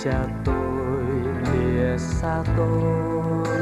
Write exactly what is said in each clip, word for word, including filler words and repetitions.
cha tôi lìa xa tôi.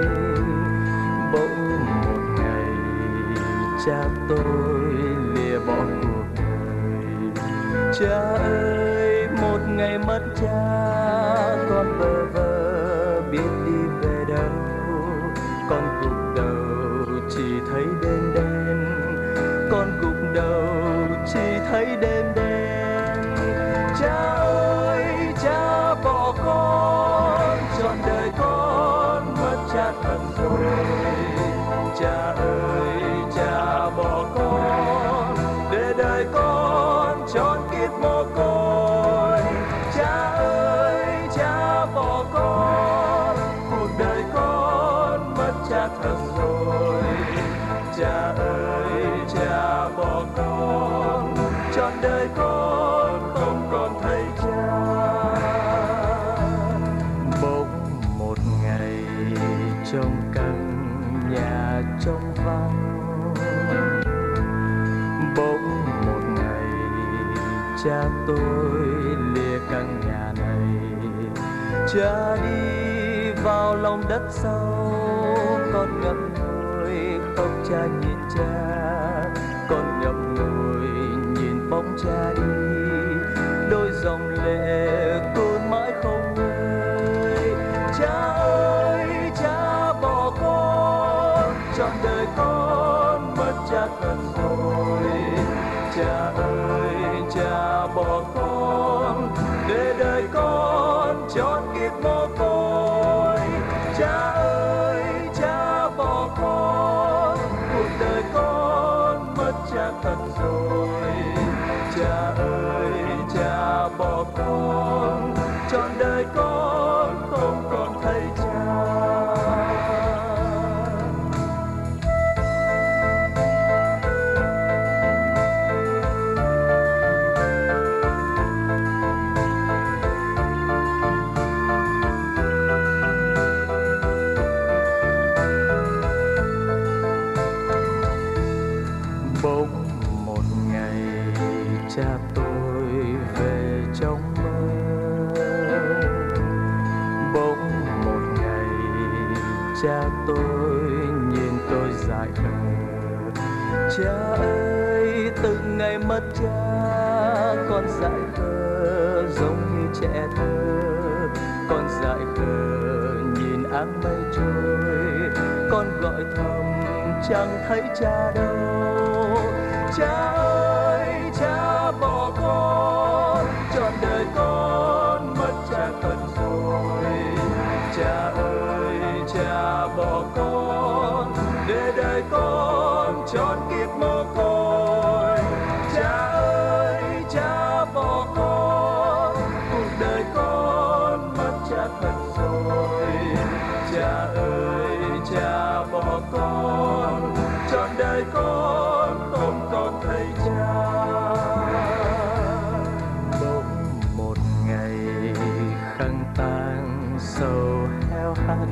Bỗng một ngày cha tôi lìa bỏ cuộc đời. Cha ơi, một ngày mất cha, con bơ vơ biết đi về đâu. Con gục đầu chỉ thấy đêm đen, con gục đầu chỉ thấy đêm đen. Cha ơi, cha bỏ con, trọn đời con mất cha thật rồi. Cha ơi, cha bỏ con, để đời con trọn kiếp mồ côi. Cha ơi, cha bỏ con, cuộc đời con mất cha thật rồi. Cha ơi, cha bỏ con, trọn đời con không còn thấy cha. Bỗng một ngày trong căn nhà trống vắng, bỗng một ngày cha tôi lìa căn nhà này. Cha đi vào lòng đất sâu, con ngậm ngùi khóc cha nhìn cha. Con ngậm ngùi nhìn bóng cha đi, đôi dòng lệ tuôn mãi không ngơi. Cha ơi, cha bỏ con, trọn đời con mất cha thật rồi. Cha ơi, cha bỏ con, để đời con trọn kiếp mồ côi. Cha ơi, cha bỏ con, cuộc đời con mất cha thật rồi. Cha ơi, cha bỏ con, trọn đời con không còn thấy cha. Bỗng một ngày cha tôi về trong mơ. Bỗng một ngày cha tôi nhìn tôi dại khờ. Cha ơi, từng ngày mất cha, con dại khờ giống như trẻ thơ. Con dại khờ nhìn áng mây trôi, con gọi thầm chẳng thấy cha đâu. Cha ơi, cha bỏ con, trọn đời con mất cha thật rồi. Cha ơi, cha bỏ con, để đời con trọn kiếp mồ côi. Cha ơi, cha bỏ con, cuộc đời con mất cha thật rồi. Cha ơi, cha bỏ con, trọn đời con không còn thấy cha. Bỗng một ngày khăn tang sầu heo hắt,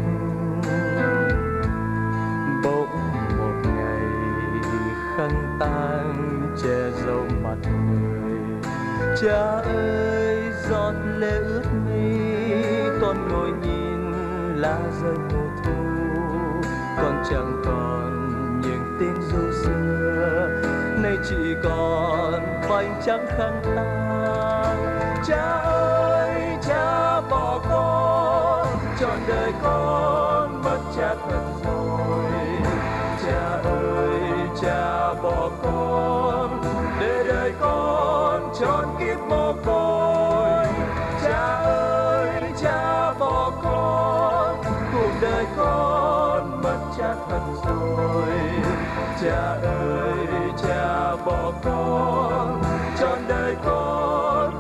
bỗng một ngày khăn tang che dấu mặt người. Cha ơi, giọt lệ ướt mi, con ngồi nhìn lá rơi mùa thu. Con chẳng còn những tiếng ru xưa, nay chỉ còn vành trắng khăn tang. Cha ơi, cha bỏ con, trọn đời con mất cha thật rồi. Cha ơi, cha bỏ con, để đời con trọn kiếp mồ côi. Cha ơi, cha bỏ con, cuộc đời con mất cha thật rồi. Cha ơi, cha bỏ con, trọn đời con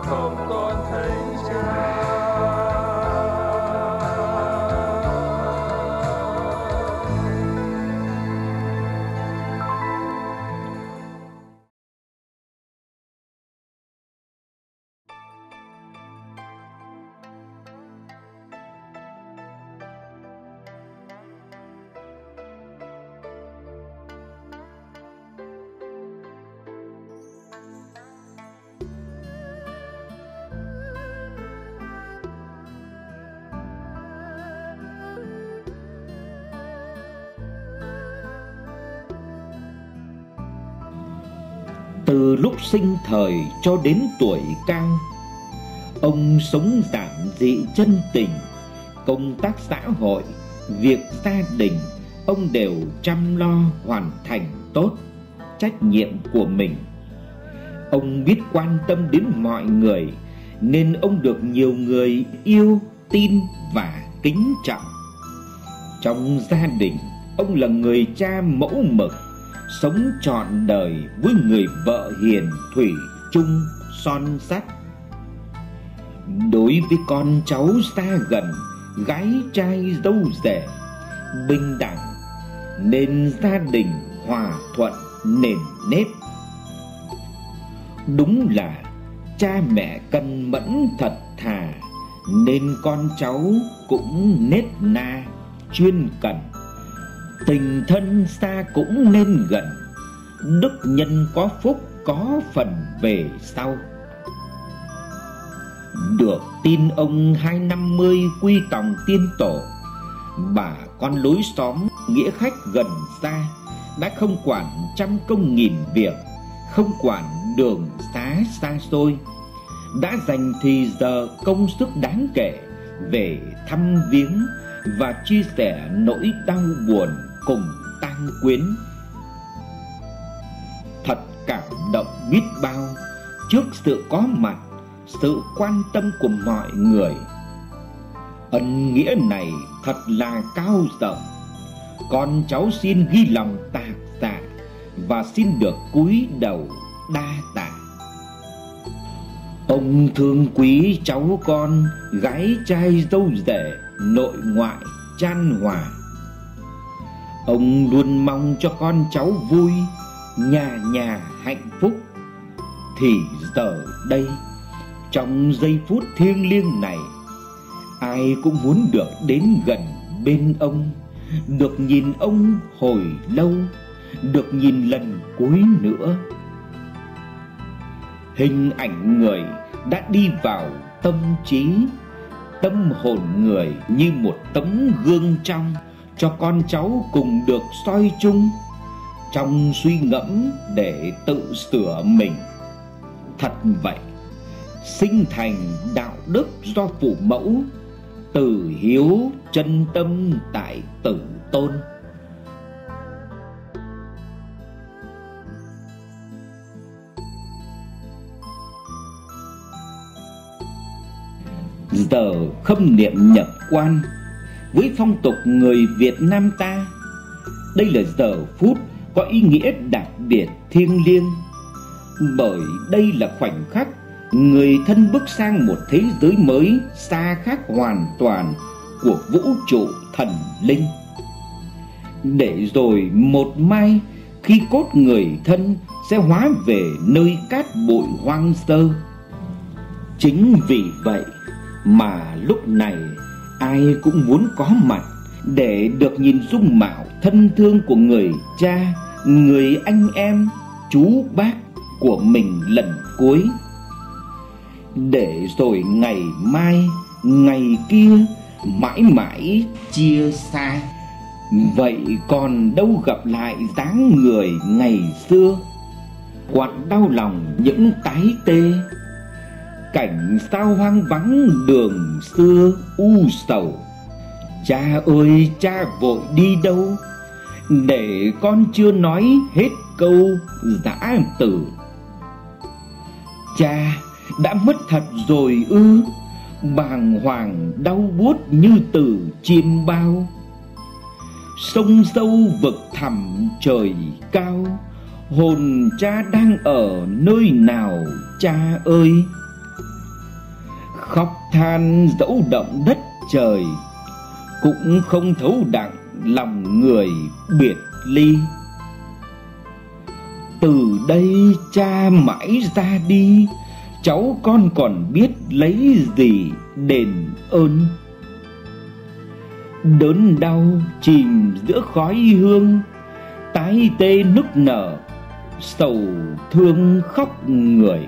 Từ lúc sinh thời cho đến tuổi cao, ông sống giản dị chân tình. Công tác xã hội, việc gia đình, ông đều chăm lo hoàn thành tốt trách nhiệm của mình. Ông biết quan tâm đến mọi người, nên ông được nhiều người yêu, tin và kính trọng. Trong gia đình, ông là người cha mẫu mực, sống trọn đời với người vợ hiền thủy chung son sắt. Đối với con cháu xa gần, gái trai dâu rể, bình đẳng, nên gia đình hòa thuận nền nếp. Đúng là cha mẹ cẩn mẫn thật thà, nên con cháu cũng nết na chuyên cần. Tình thân xa cũng nên gần, đức nhân có phúc có phần về sau. Được tin ông hai năm mươi quy tòng tiên tổ, bà con lối xóm nghĩa khách gần xa đã không quản trăm công nghìn việc, không quản đường xá xa xôi, đã dành thì giờ công sức đáng kể về thăm viếng và chia sẻ nỗi đau buồn cùng tang quyến. Thật cảm động biết bao trước sự có mặt, sự quan tâm của mọi người. Ân nghĩa này thật là cao rộng. Con cháu xin ghi lòng tạc tạ và xin được cúi đầu đa tạ. Ông thương quý cháu con, gái trai dâu rể, nội ngoại chan hòa. Ông luôn mong cho con cháu vui, nhà nhà hạnh phúc. Thì giờ đây, trong giây phút thiêng liêng này, ai cũng muốn được đến gần bên ông, được nhìn ông hồi lâu, được nhìn lần cuối nữa. Hình ảnh người đã đi vào tâm trí, tâm hồn người như một tấm gương trong, cho con cháu cùng được soi chung, trong suy ngẫm để tự sửa mình. Thật vậy, sinh thành đạo đức do phụ mẫu, từ hiếu chân tâm tại tử tôn. Giờ khâm niệm nhập quan, với phong tục người Việt Nam ta, đây là giờ phút có ý nghĩa đặc biệt thiêng liêng. Bởi đây là khoảnh khắc người thân bước sang một thế giới mới xa khác hoàn toàn của vũ trụ thần linh. Để rồi một mai, khi cốt người thân sẽ hóa về nơi cát bụi hoang sơ. Chính vì vậy mà lúc này ai cũng muốn có mặt để được nhìn dung mạo thân thương của người cha, người anh em, chú bác của mình lần cuối. Để rồi ngày mai, ngày kia mãi mãi chia xa. Vậy còn đâu gặp lại dáng người ngày xưa, quặn đau lòng những tái tê. Cảnh sao hoang vắng đường xưa u sầu. Cha ơi cha vội đi đâu, để con chưa nói hết câu dã từ. Cha đã mất thật rồi ư? Bàng hoàng đau buốt như từ chim bao. Sông sâu vực thẳm trời cao, hồn cha đang ở nơi nào cha ơi? Khóc than dẫu động đất trời, cũng không thấu đặng lòng người biệt ly. Từ đây cha mãi ra đi, cháu con còn biết lấy gì đền ơn. Đớn đau chìm giữa khói hương, tái tê nức nở, sầu thương khóc người.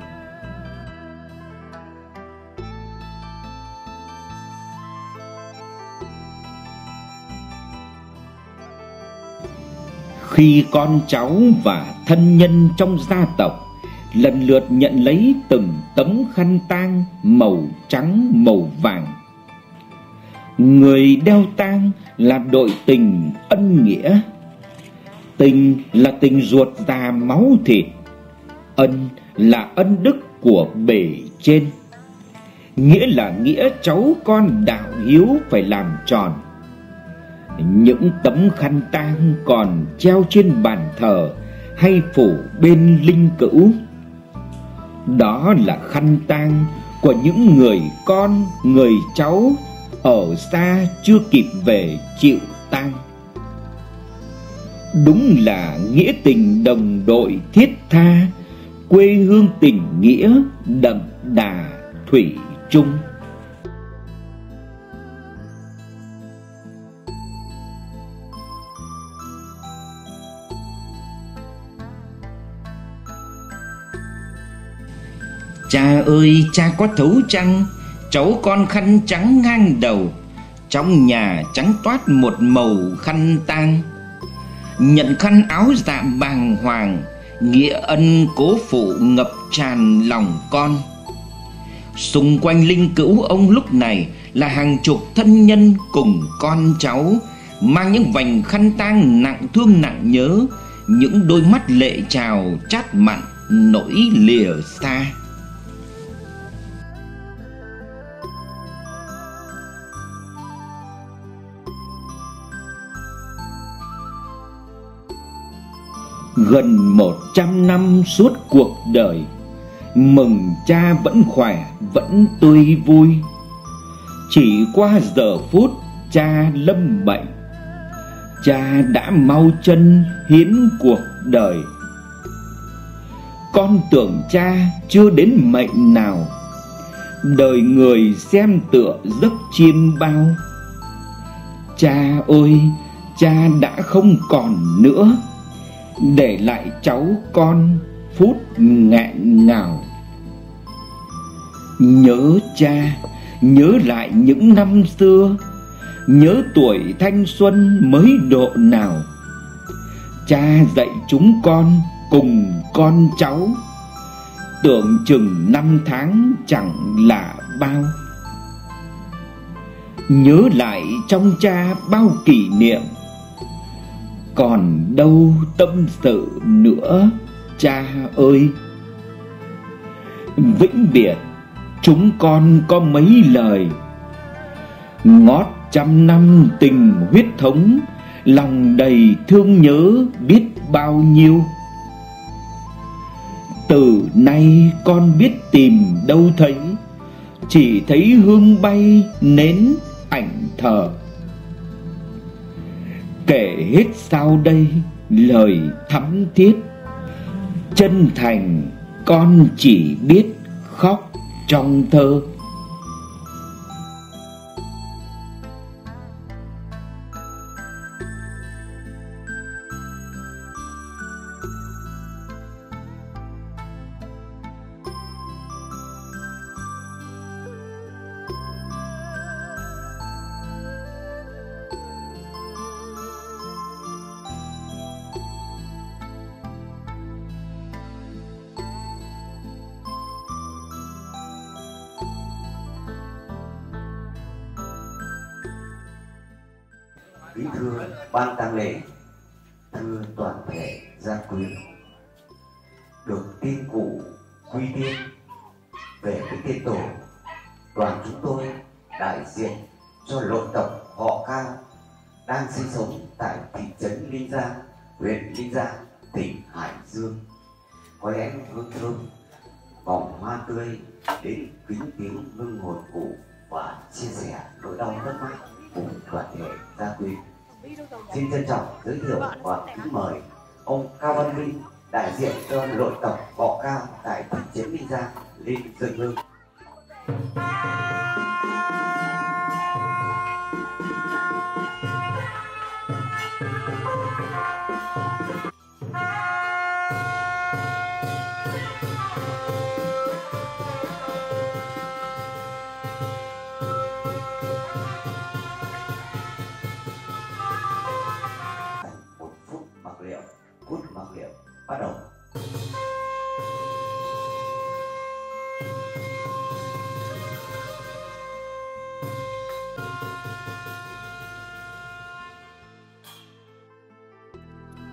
Khi con cháu và thân nhân trong gia tộc lần lượt nhận lấy từng tấm khăn tang màu trắng màu vàng. Người đeo tang là đội tình ân nghĩa. Tình là tình ruột già máu thịt, ân là ân đức của bề trên, nghĩa là nghĩa cháu con đạo hiếu phải làm tròn. Những tấm khăn tang còn treo trên bàn thờ hay phủ bên linh cữu, đó là khăn tang của những người con, người cháu ở xa chưa kịp về chịu tang. Đúng là nghĩa tình đồng đội thiết tha, quê hương tình nghĩa đậm đà thủy chung. Cha ơi cha có thấu chăng, cháu con khăn trắng ngang đầu, trong nhà trắng toát một màu khăn tang. Nhận khăn áo dạ bàng hoàng, nghĩa ân cố phụ ngập tràn lòng con. Xung quanh linh cữu ông lúc này là hàng chục thân nhân cùng con cháu, mang những vành khăn tang nặng thương nặng nhớ, những đôi mắt lệ trào chát mặn nỗi lìa xa. Gần một trăm năm suốt cuộc đời, mừng cha vẫn khỏe, vẫn tươi vui. Chỉ qua giờ phút cha lâm bệnh, cha đã mau chân hiến cuộc đời. Con tưởng cha chưa đến mệnh nào, đời người xem tựa giấc chiêm bao. Cha ơi, cha đã không còn nữa, để lại cháu con phút nghẹn ngào. Nhớ cha, nhớ lại những năm xưa, nhớ tuổi thanh xuân mới độ nào. Cha dạy chúng con cùng con cháu, tưởng chừng năm tháng chẳng là bao. Nhớ lại trong cha bao kỷ niệm, còn đâu tâm sự nữa cha ơi. Vĩnh biệt chúng con có mấy lời, ngót trăm năm tình huyết thống, lòng đầy thương nhớ biết bao nhiêu. Từ nay con biết tìm đâu thấy, chỉ thấy hương bay nến ảnh thờ. Kể hết sao đây lời thắm thiết, chân thành con chỉ biết khóc trong thơ. Bí thư ban tang lễ, thưa toàn thể gia quyến, được tin cụ quy tiên về cái tên tổ, đoàn chúng tôi đại diện cho lộ tộc họ Cao đang sinh sống tại thị trấn Linh Giang, huyện Linh Giang, tỉnh Hải Dương, có lẽ hương thơm vòng hoa tươi đến kính tiếng hương hồn cụ và chia sẻ nỗi đau mất mát cùng toàn thể gia quyến. Xin trân trọng giới thiệu và kính mời ông Cao Văn Minh, đại diện cho nội tộc họ Cao tại thị trấn Linh Giang lên dâng hương. Bắt đầu.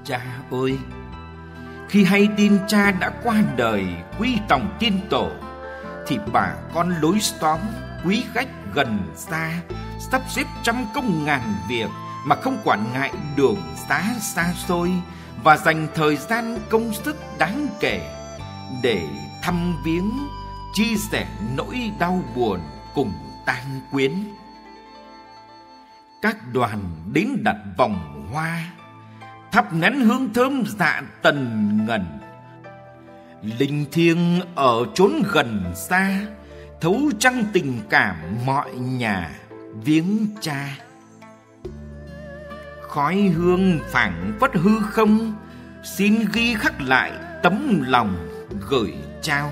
Cha ơi, khi hay tin cha đã qua đời quy tòng tiên tổ, thì bà con lối xóm, quý khách gần xa sắp xếp trăm công ngàn việc mà không quản ngại đường xá xa xôi, và dành thời gian công sức đáng kể để thăm viếng, chia sẻ nỗi đau buồn cùng tang quyến. Các đoàn đến đặt vòng hoa, thắp nén hương thơm dạ tần ngần. Linh thiêng ở chốn gần xa, thấu trăng tình cảm mọi nhà viếng cha. Khói hương phảng phất hư không, xin ghi khắc lại tấm lòng gửi trao.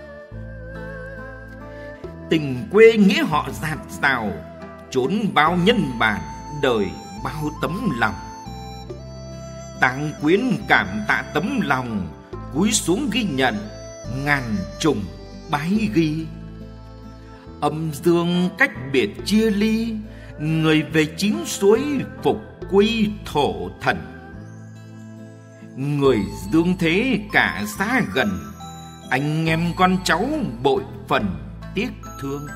Tình quê nghĩa họ dạt dào, chốn bao nhân bản đời bao tấm lòng. Tang quyến cảm tạ tấm lòng, cúi xuống ghi nhận ngàn trùng bái ghi. Âm dương cách biệt chia ly, người về chín suối phục quy thổ thần. Người dương thế cả xa gần, anh em con cháu bội phần tiếc thương.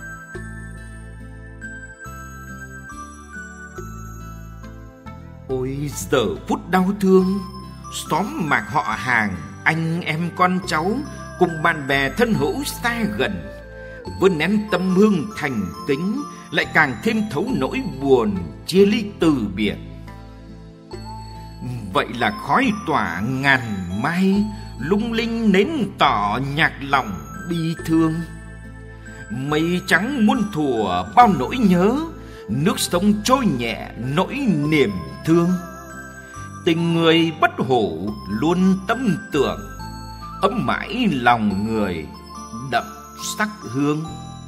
Ôi giờ phút đau thương, xóm mạc họ hàng, anh em con cháu cùng bạn bè thân hữu xa gần, vươn nén tâm hương thành kính, lại càng thêm thấu nỗi buồn chia ly từ biệt. Vậy là khói tỏa ngàn mai, lung linh nến tỏ nhạc lòng bi thương. Mây trắng muôn thuở bao nỗi nhớ, nước sông trôi nhẹ nỗi niềm thương. Tình người bất hủ luôn tâm tưởng, ấm mãi lòng người đậm sắc hương.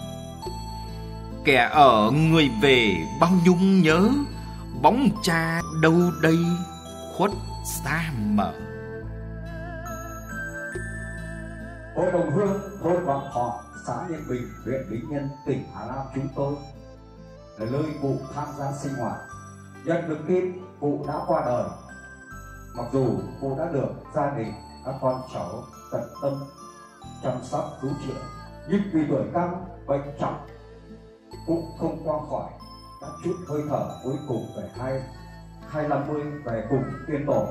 Kẻ ở người về bao nhung nhớ, bóng cha đâu đây khuất xa mờ. Hội đồng hương thôn Vọng Thọ, xã Yên Bình, huyện Lý Nhân, tỉnh Hà Nam chúng tôi là nơi cụ tham gia sinh hoạt. Nhận được tin cụ đã qua đời, mặc dù cụ đã được gia đình các con cháu tận tâm chăm sóc cứu chữa, nhưng vì tuổi cao bệnh trọng, cụ không qua khỏi, đã chút hơi thở cuối cùng về hai hai năm mươi về cùng tiên tổ.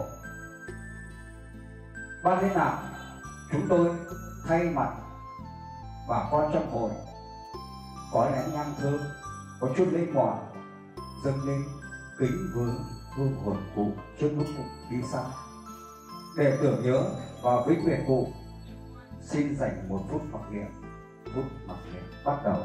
Ban liên lạc chúng tôi thay mặt bà con trong hội có nén nhang thơm, có chút linh mỏi dâng lên kính vương hương hồn cụ trước lúc cụ đi xa. Để tưởng nhớ và vĩnh biệt cụ, xin dành một phút mặc niệm. Phút mặc niệm bắt đầu.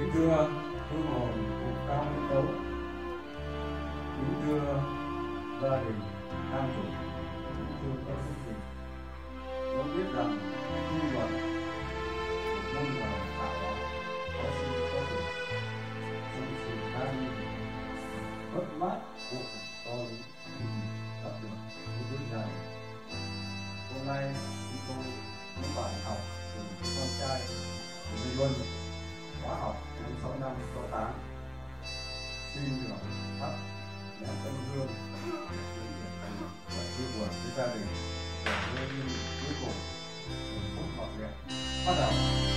Kính thưa hương hồn của Cao Minh Tấu, kính thưa gia đình nam chủ, kính thưa các quý vị, tôi biết rằng quy luật của muôn loài tạo hóa có sinh có tử, trong sự đa nghi mất mát vô cùng to lớn đạt được với với gia đình. Hôm nay chúng tôi những bạn học cùng con trai của Lê Luân khóa học năm sáu năm sáu tám xin được thắp nén tâm hương và chia buồn với gia đình và với những cuối cùng một phút mặc niệm bắt đầu.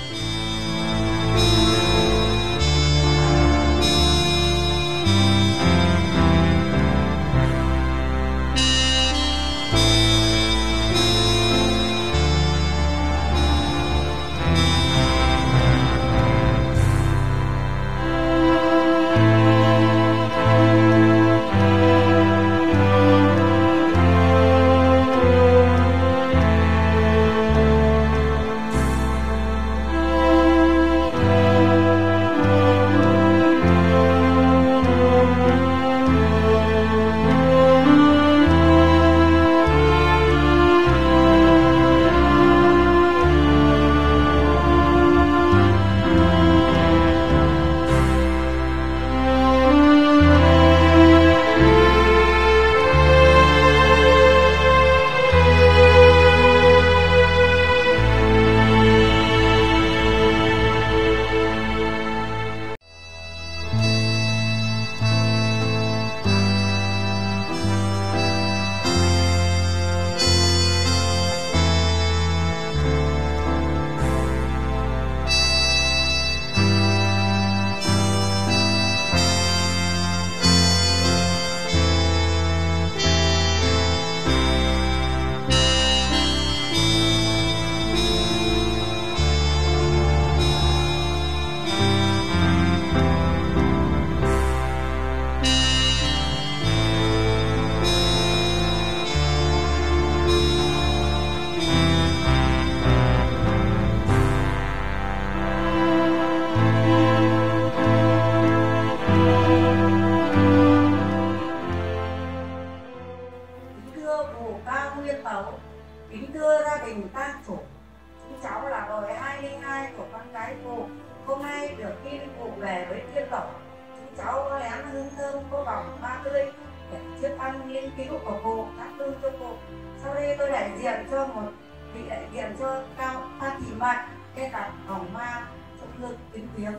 Kính thưa gia đình tang chủ, cháu là đời hai linh hai của con gái cụ, hôm nay được tin cụ về với thiên tổ. Cháu lén hương thơm cô vòng hoa tươi để chiếc ăn nghiên cứu của cụ, thắp hương cho cụ. Sau đây tôi đại diện cho một vị đại diện cho Cao Phan Thị Mận, cái cặp hồng hoa trong hương kính viếng.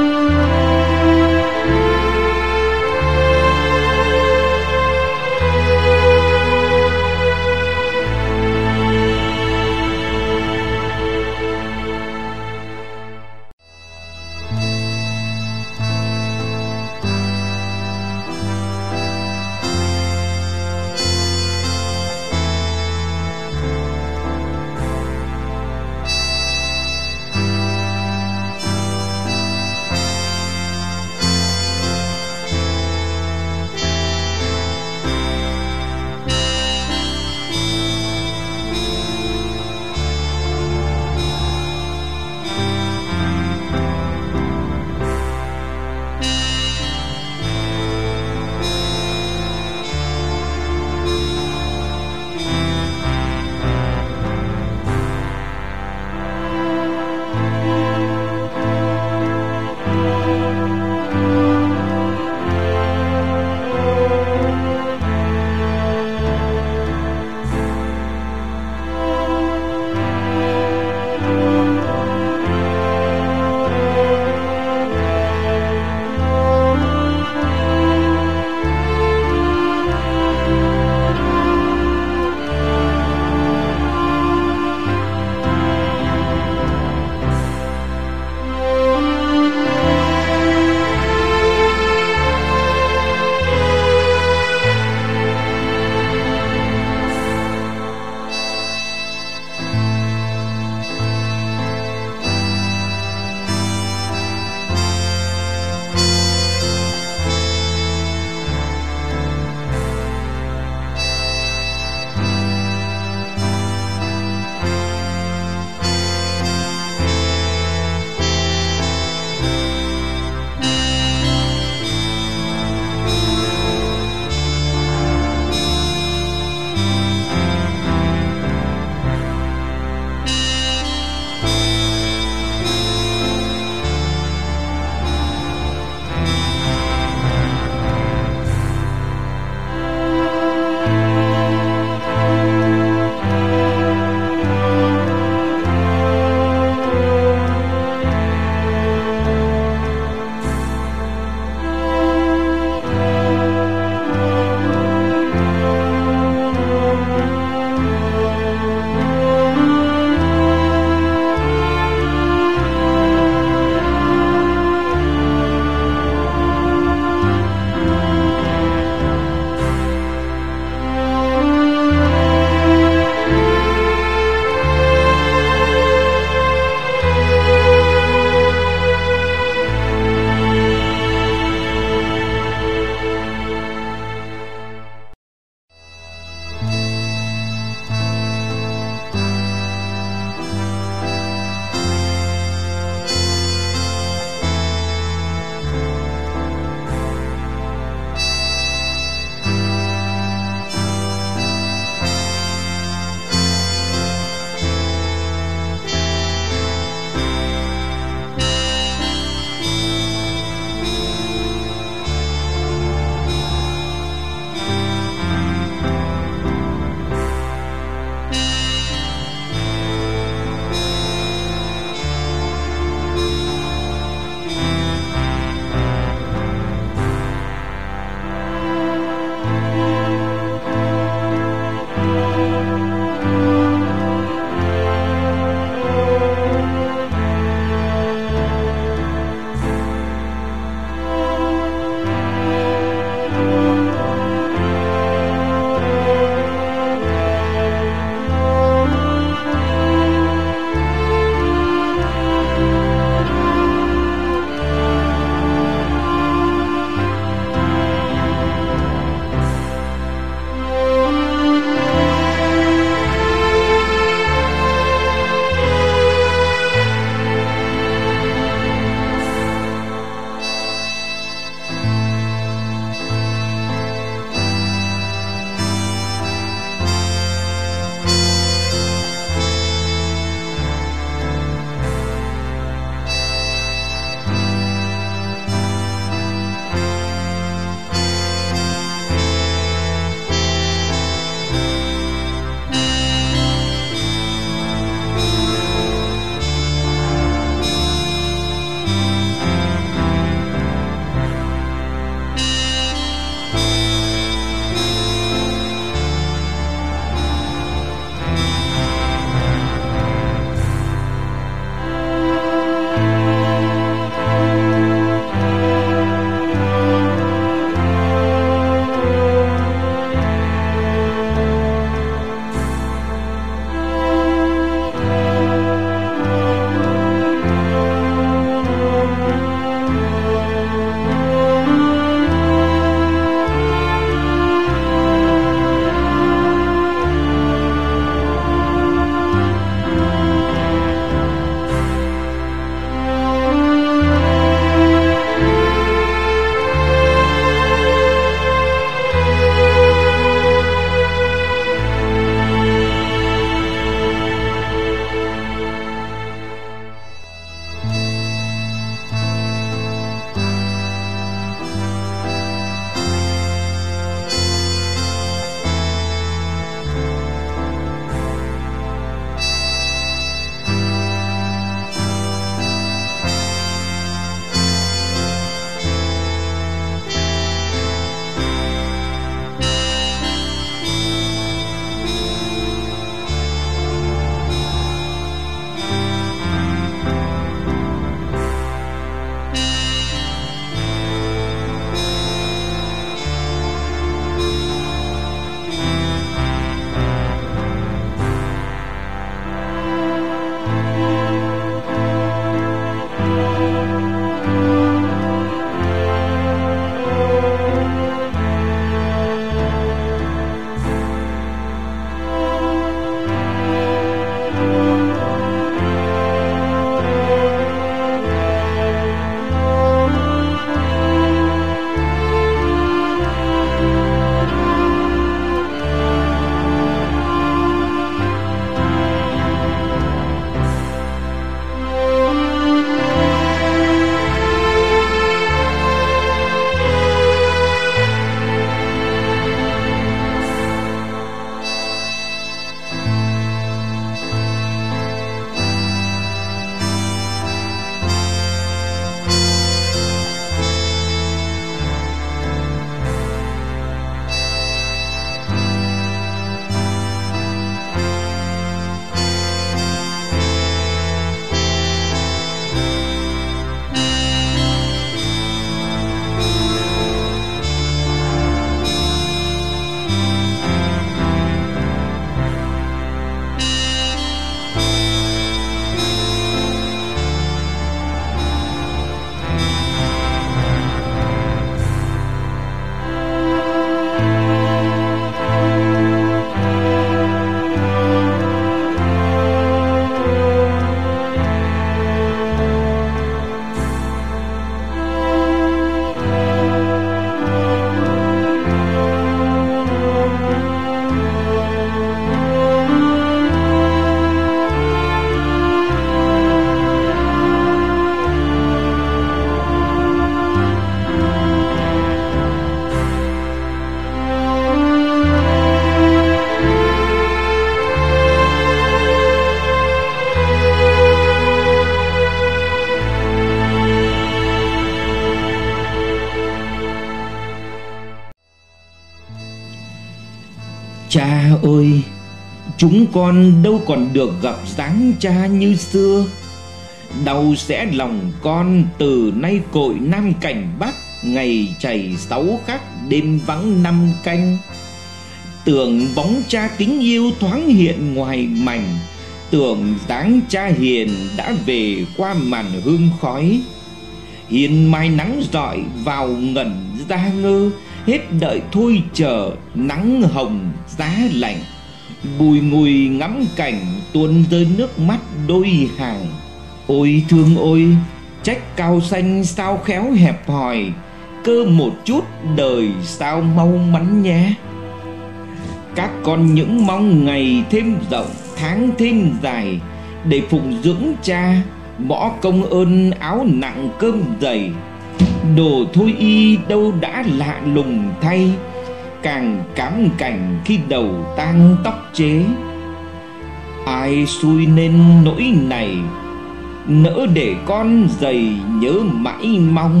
Cha ơi, chúng con đâu còn được gặp dáng cha như xưa. Đau sẽ lòng con từ nay cội Nam Cảnh Bắc, ngày chảy sáu khắc đêm vắng năm canh. Tưởng bóng cha kính yêu thoáng hiện ngoài mảnh, tưởng dáng cha hiền đã về qua màn hương khói. Hiền mai nắng rọi vào ngẩn ra ngơ, hết đợi thôi chờ nắng hồng giá lạnh. Bùi ngùi ngắm cảnh tuôn rơi nước mắt đôi hàng. Ôi thương ôi, trách cao xanh sao khéo hẹp hòi, cơ một chút đời sao mau mắn nhé. Các con những mong ngày thêm rộng tháng thêm dài, để phụng dưỡng cha bỏ công ơn áo nặng cơm dày. Đồ thôi y đâu đã lạ lùng thay, càng cám cảnh khi đầu tang tóc chế. Ai xui nên nỗi này, nỡ để con dày nhớ mãi mong.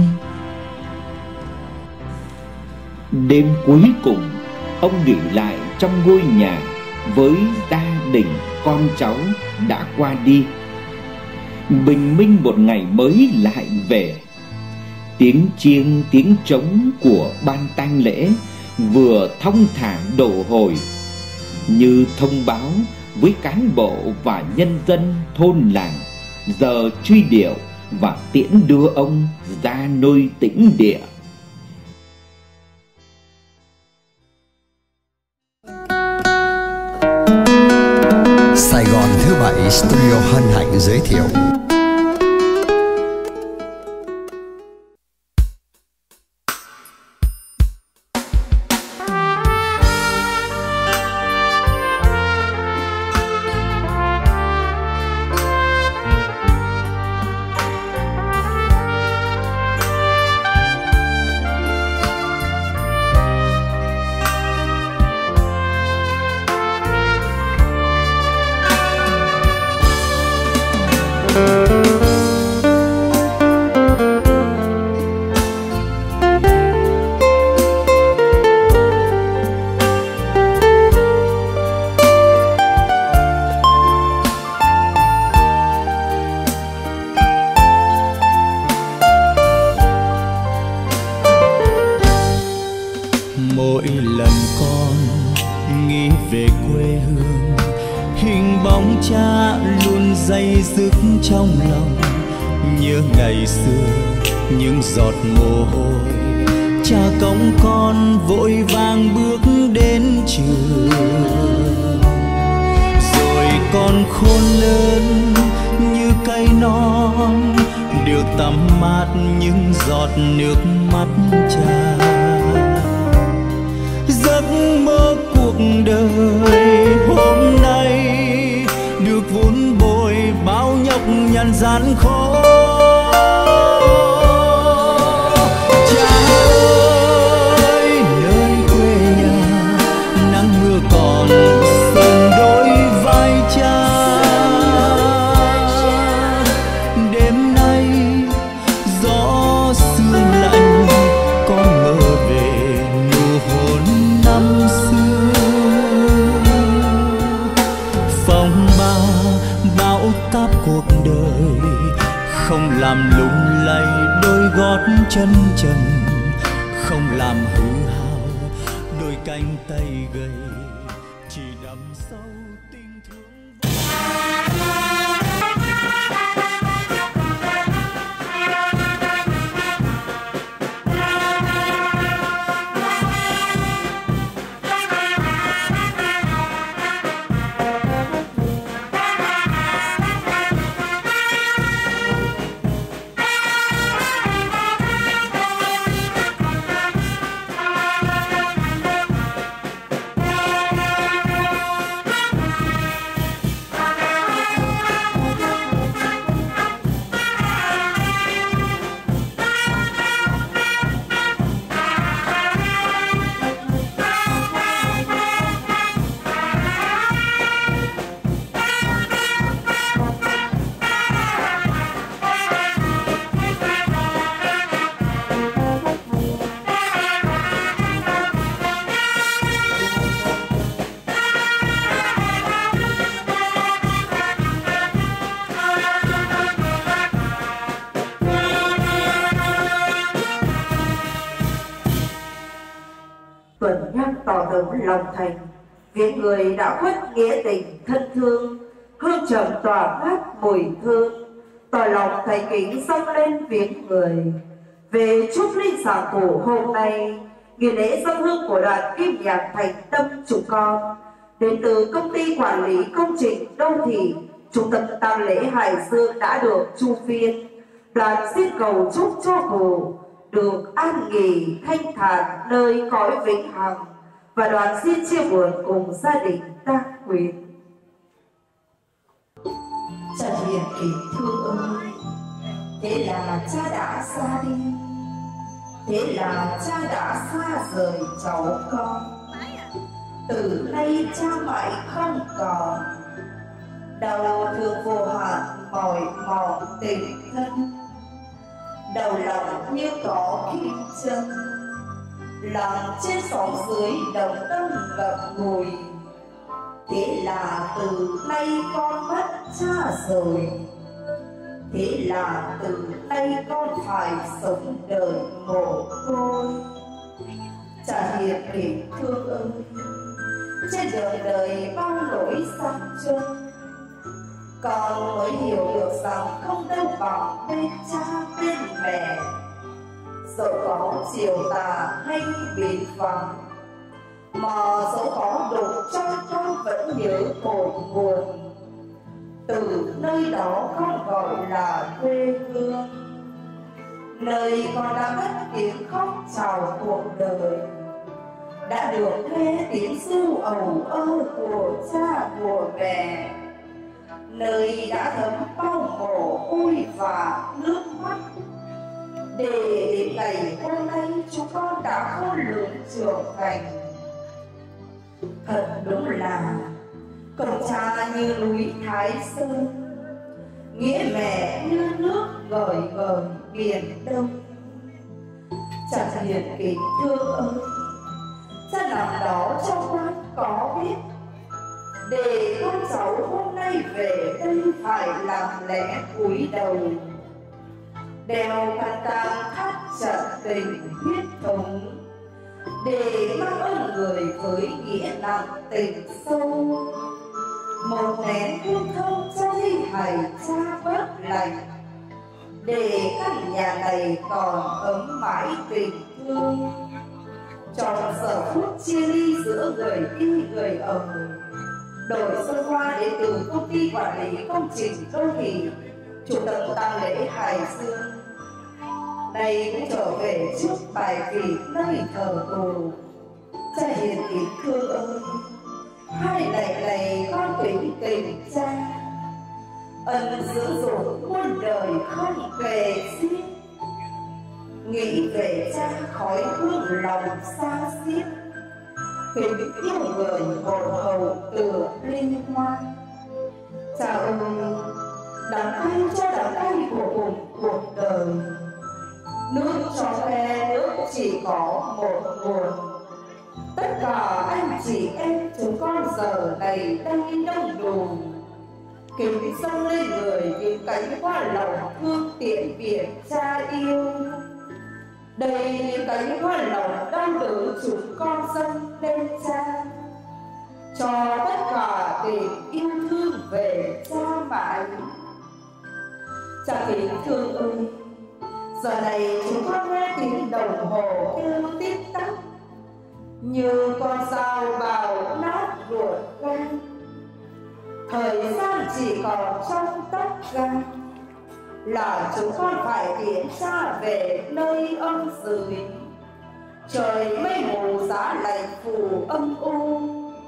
Đêm cuối cùng, ông nghỉ lại trong ngôi nhà với gia đình con cháu đã qua đi. Bình minh một ngày mới lại về. Tiếng chiêng tiếng trống của ban tang lễ vừa thong thả đổ hồi, như thông báo với cán bộ và nhân dân thôn làng giờ truy điệu và tiễn đưa ông ra nơi tĩnh địa. Sài Gòn thứ bảy Studio hân hạnh giới thiệu tấm lòng thành, viếng người đã khuất nghĩa tình thân thương, hương trầm tỏa ngát mùi thơm, tỏ lòng thành kính dâng lên viếng người. Về chúc linh sản cổ hôm nay, nghi lễ dâng hương của đoàn Kim Nhạc Thành Tâm chúng con đến từ công ty quản lý công trình đô thị Trung tâm tang lễ Hải Dương đã được chu phiên. Đoàn xin cầu chúc cho cụ được an nghỉ thanh thản nơi cõi vĩnh hằng, và đoàn xin chia buồn cùng gia đình tang quyến. Trần Hiền kính thương ơi, thế là cha đã ra đi, thế là cha đã xa rời cháu con. Từ nay cha mãi không còn, đau thương vô hạn mỏi mòn tình thân. Đầu lòng như có kim chân, lòng trên sóng dưới đồng tâm ngập ngùi. Thế là từ nay con mất cha rồi, thế là từ nay con phải sống đời mồ côi. Cha Hiền kính thương ơi, trên đường đời bao nỗi gian truân, con mới hiểu được rằng không đâu bằng bên cha bên mẹ. Dẫu có chiều tà hay bị vắng, mà dẫu có đục trong con vẫn nhớ cội nguồn. Từ nơi đó con gọi là quê hương, nơi con đã cất tiếng khóc chào cuộc đời, đã được nghe tiếng ru ầu ơ của cha của mẹ, nơi đã thấm bao mồ hôi và nước mắt. Để đến ngày hôm nay chúng con đã khôn lớn trưởng thành. Thật đúng là cổng cha như núi Thái Sơn, nghĩa mẹ như nước gởi gởi biển Đông. Cha Hiền kính thương ơi, cha nằm đó trong quan có biết, để con cháu hôm nay về đây phải làm lẽ cúi đầu, đeo khăn tang thắt chặt tình huyết thống, để mang ơn người với nghĩa nặng tình sâu. Một nén hương thơm cho thi hài cha bớt lạnh, để căn nhà này còn ấm mãi tình thương. Trong giờ phút chia ly giữa người đi người ở, đội sơn hoa đến từ công ty quản lý công trình đô thị Trung tâm tang lễ Hải Dương nay cũng trở về trước bài vị nơi thờ cụ. Cha Hiền kính thương ơi, hai lạy này con kính tình cha, ân dưỡng dục muôn đời không kể xiết. Nghĩ về cha khói hương lòng xa xiết, kính yêu người một hầu tựa linh hoa. Cha ơi, đắng cay cho đắng cay của cùng cuộc đời, nước cho khe nước chỉ có một nguồn. Tất cả anh chị em chúng con giờ này đây đông đủ, kính dâng lên người những cánh hoa lòng thương tiện biệt cha yêu. Đây những cánh hoa lòng đau đớn chúng con dâng lên cha, cho tất cả tình yêu thương về cha mãi. Cha kính thương ơi, giờ này chúng con nghe tiếng đồng hồ kêu tít tắc, như con dao bào nát ruột gan. Thời gian chỉ còn trong tóc gan, là chúng con phải tiến cha về nơi âm dưới. Trời mây mù giá lạnh phủ âm u,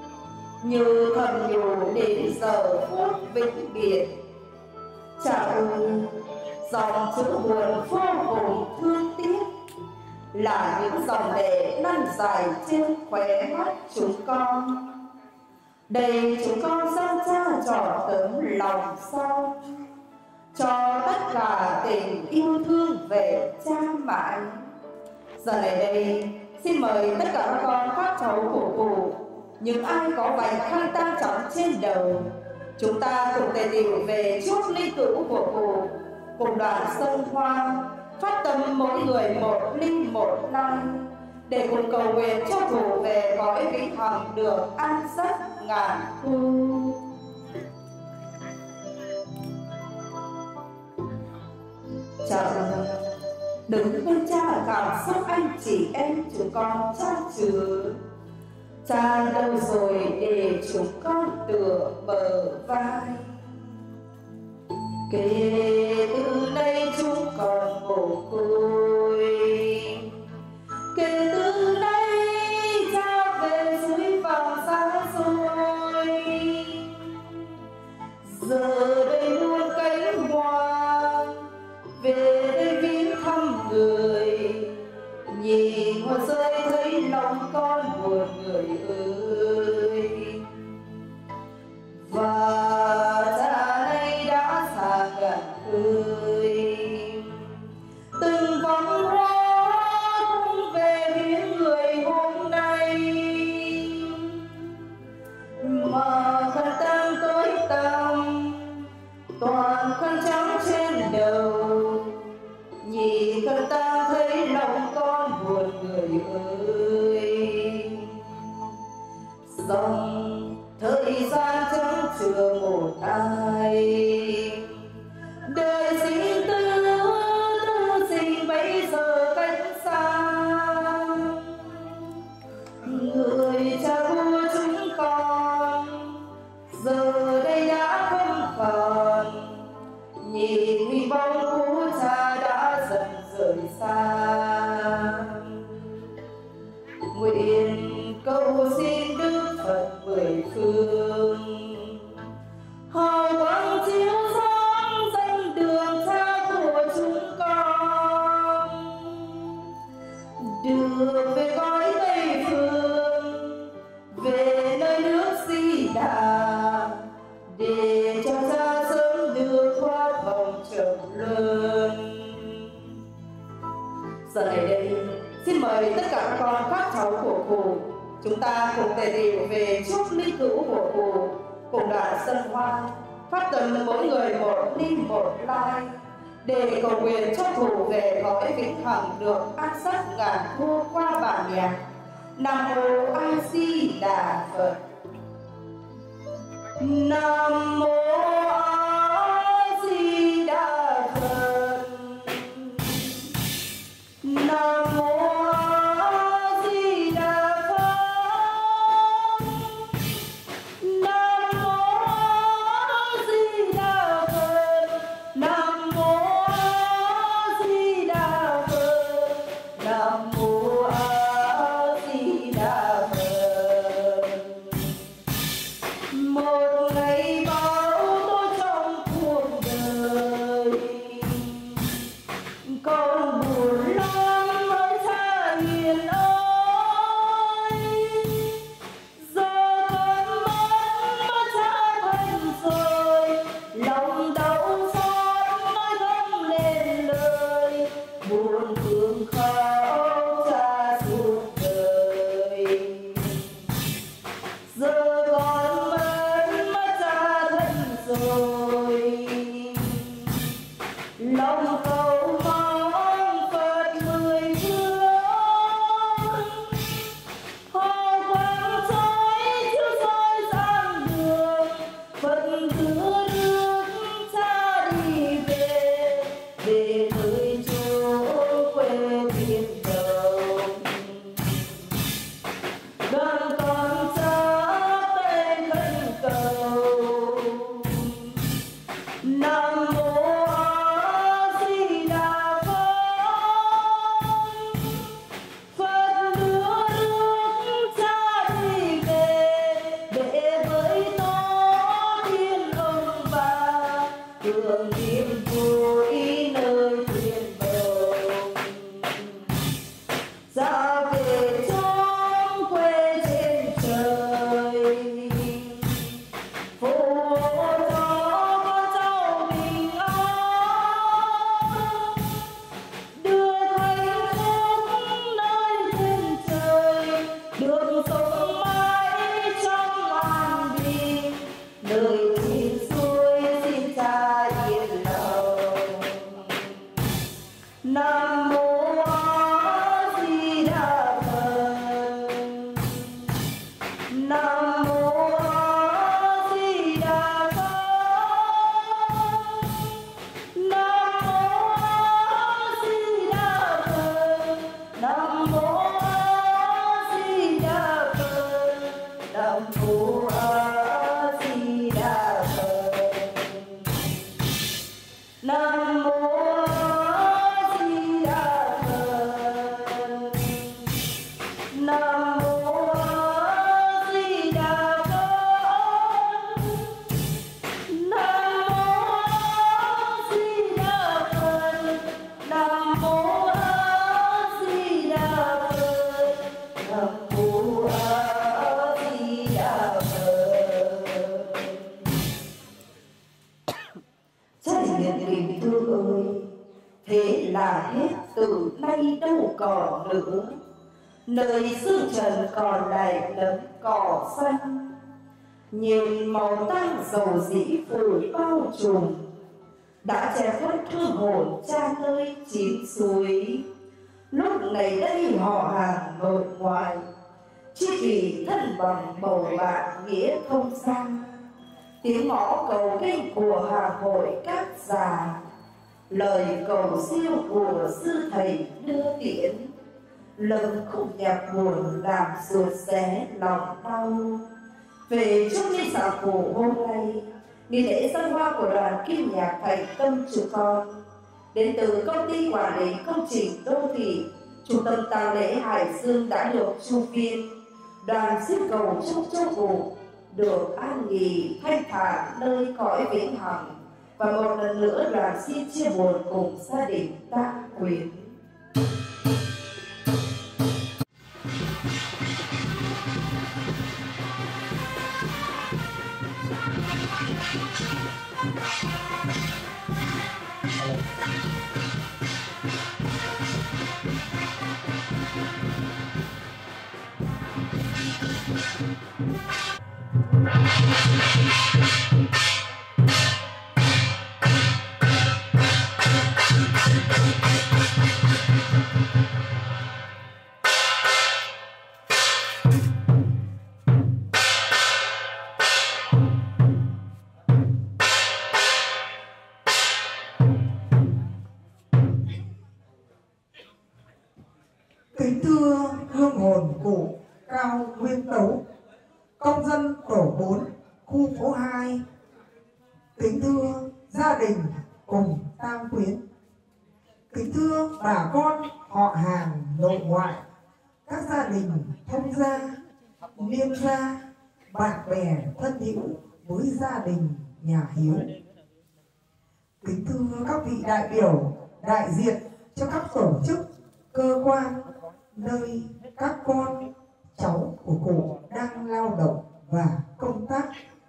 như thầm nhủ đến giờ phút vĩnh biệt. Cha ơi, dòng chữ buồn vô cùng thương tiếc, là những dòng lệ lăn dài trên khóe mắt chúng con. Đây chúng con dâng cha trọn tấm lòng sau, cho tất cả tình yêu thương về cha mãi. Giờ này đây, xin mời tất cả các con các cháu của cụ, những ai có vành khăn tang trắng trên đầu, chúng ta cùng tề tựu về chúc linh cữu của cụ, cùng đoàn sơn hoa phát tâm mỗi người một linh một lai, để cùng cầu nguyện cho chủ về cõi vĩnh hằng được an giấc ngàn thu. Chào mừng đứng bên cha là cảm xúc anh chị em chúng con trao chứa. Cha đâu rồi để chúng con tựa bờ vai. Kể từ nay chúng còn mồ côi. Kể từ nay cha về suối vàng xa xôi. Giờ đây luôn cánh hoa về đây viếng thăm người. Nhìn hoa rơi thấy lòng con buồn người ơi. Và cha nay đã xa gần ơi. Từng vòng hoa cũng về viếng người hôm nay. Mà khăn tang tối tăm toàn khăn trắng trên đầu. Nhìn khăn tang thấy lòng con buồn người ơi. Dòng thời gian chẳng chừa một ai. Đời sinh tư tư sinh bây giờ cách xa. Người cha vua chúng con giờ đây đã không còn. Nhìn huy bóng của cha đã dần rời xa. Nguyện cầu xin Đức Phật mười phương hào quang chiếu sáng danh đường cha của chúng con. Được về cõi Tây phương, về nơi nước Di Đà, để cho cha sớm được thoát vòng trầm luân. Giờ này đây, xin mời tất cả các con các cháu của cụ, chúng ta cùng tề tựu về chúc linh cữu của cụ, cùng đoàn dân hoa phát tâm mỗi người một linh một lai, để cầu nguyện cho cụ về cõi vĩnh hằng được an giấc ngàn thu qua bản nhạc. Nam mô A Di Đà Phật. Nam mô A Di Đà Phật. Nam mô A Di Đà Phật. Nam mô A Di Đà Phật. Nam mô A Di Đà Phật. Nam mô A Di Đà Phật. Một ngày bão Mô A Di Đà Phật. Nam mô A Di Đà Phật. Nam mô A Di Đà Phật. Nam mô A Di Đà Phật. Nam mô A Di Đà Phật. Nam mô A Di Đà Phật. Gia đình Nhật Kỳ thương ơi, thế là hết, từ nay đâu còn nữa. Nơi xương trần còn lại lấm cỏ xanh, nhìn màu tang dầu dĩ phủ bao trùm, đã che khuất thương hồn cha nơi chín suối. Lúc này đây họ hàng nội ngoại, chỉ vì thân bằng bầu bạn nghĩa không xa. Tiếng mõ cầu kinh của Hà Hội các già, lời cầu siêu của sư thầy đưa tiễn. Lâm khúc nhạc buồn làm ruột xé lòng đau. Về trong niên xạ phủ hôm nay, nghi lễ dân hoa của đoàn kim nhạc thành tâm chủ con đến từ công ty quản lý công trình đô thị trung tâm tang lễ Hải Dương đã được chu viên. Đoàn xin cầu chúc cho cụ được an nghỉ thanh thản nơi cõi vĩnh hằng, và một lần nữa đoàn xin chia buồn cùng gia đình tang quyến. Kính thưa hương hồn cụ Cao Nguyên Tấu, công dân tổ bốn, khu phố hai. Kính thưa gia đình cùng tang quyến. Kính thưa bà con họ hàng nội ngoại, các gia đình thông gia, niên gia, bạn bè thân hữu với gia đình nhà Hiếu. Kính thưa các vị đại biểu đại diện cho các tổ chức, cơ quan nơi các con cháu của cụ đang lao động và công tác.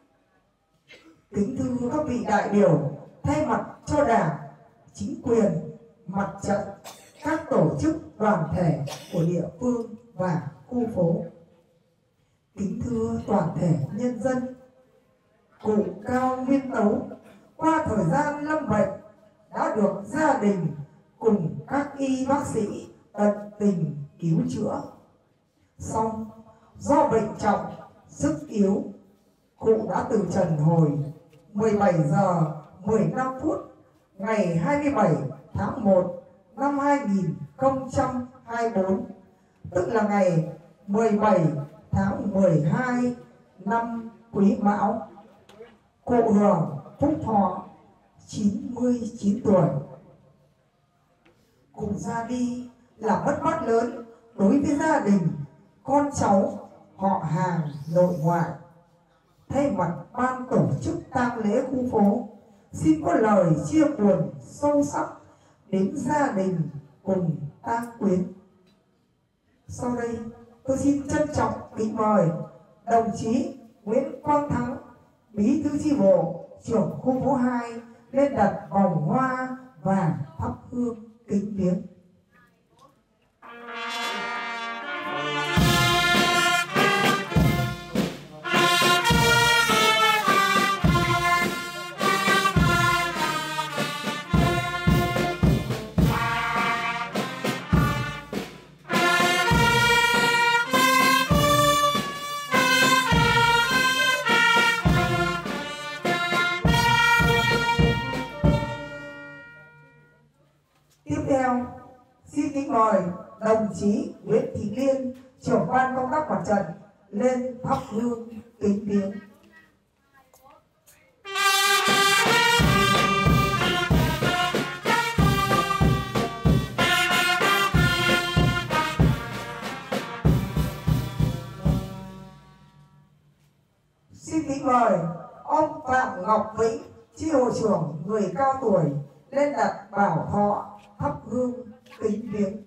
Kính thưa các vị đại biểu thay mặt cho Đảng, chính quyền, mặt trận, các tổ chức đoàn thể của địa phương và khu phố. Kính thưa toàn thể nhân dân, cụ Cao Nguyên Tấu qua thời gian lâm bệnh đã được gia đình cùng các y bác sĩ tận tình cứu chữa. Song do bệnh trọng, sức yếu, cụ đã từ trần hồi mười bảy giờ mười lăm phút ngày hai mươi bảy tháng một năm hai nghìn không trăm hai mươi tư, tức là ngày mười bảy tháng mười hai năm Quý Mão. Cụ hưởng phúc thọ chín mươi chín tuổi. Cùng ra đi là mất mát lớn đối với gia đình, con cháu, họ hàng nội ngoại. Thay mặt ban tổ chức tang lễ khu phố, xin có lời chia buồn sâu sắc đến gia đình cùng tang quyến. Sau đây tôi xin trân trọng kính mời đồng chí Nguyễn Quang Thắng, Bí thư chi bộ, trưởng khu phố hai lên đặt vòng hoa và thắp hương kính viếng. Tiếp theo, xin kính mời đồng chí Nguyễn Thị Liên, trưởng ban công tác mặt trận lên thắp hương kính viếng. Xin kính mời ông Phạm Ngọc Vĩnh, chi hội trưởng người cao tuổi lên đặt bảo thọ thắp hương kính viếng.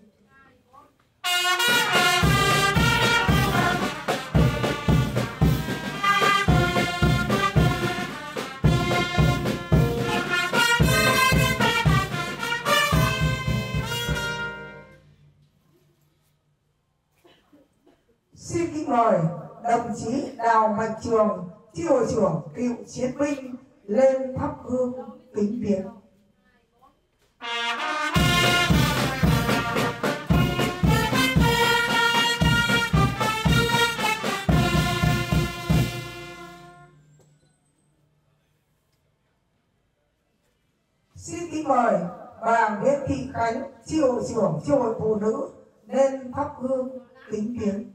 Xin kính mời đồng chí Đào Mạnh Trường, chi hội trưởng cựu chiến binh lên thắp hương kính viếng. Xin kính mời bà Nguyễn Thị Khánh, chi hội trưởng chi hội phụ nữ lên thắp hương kính viếng.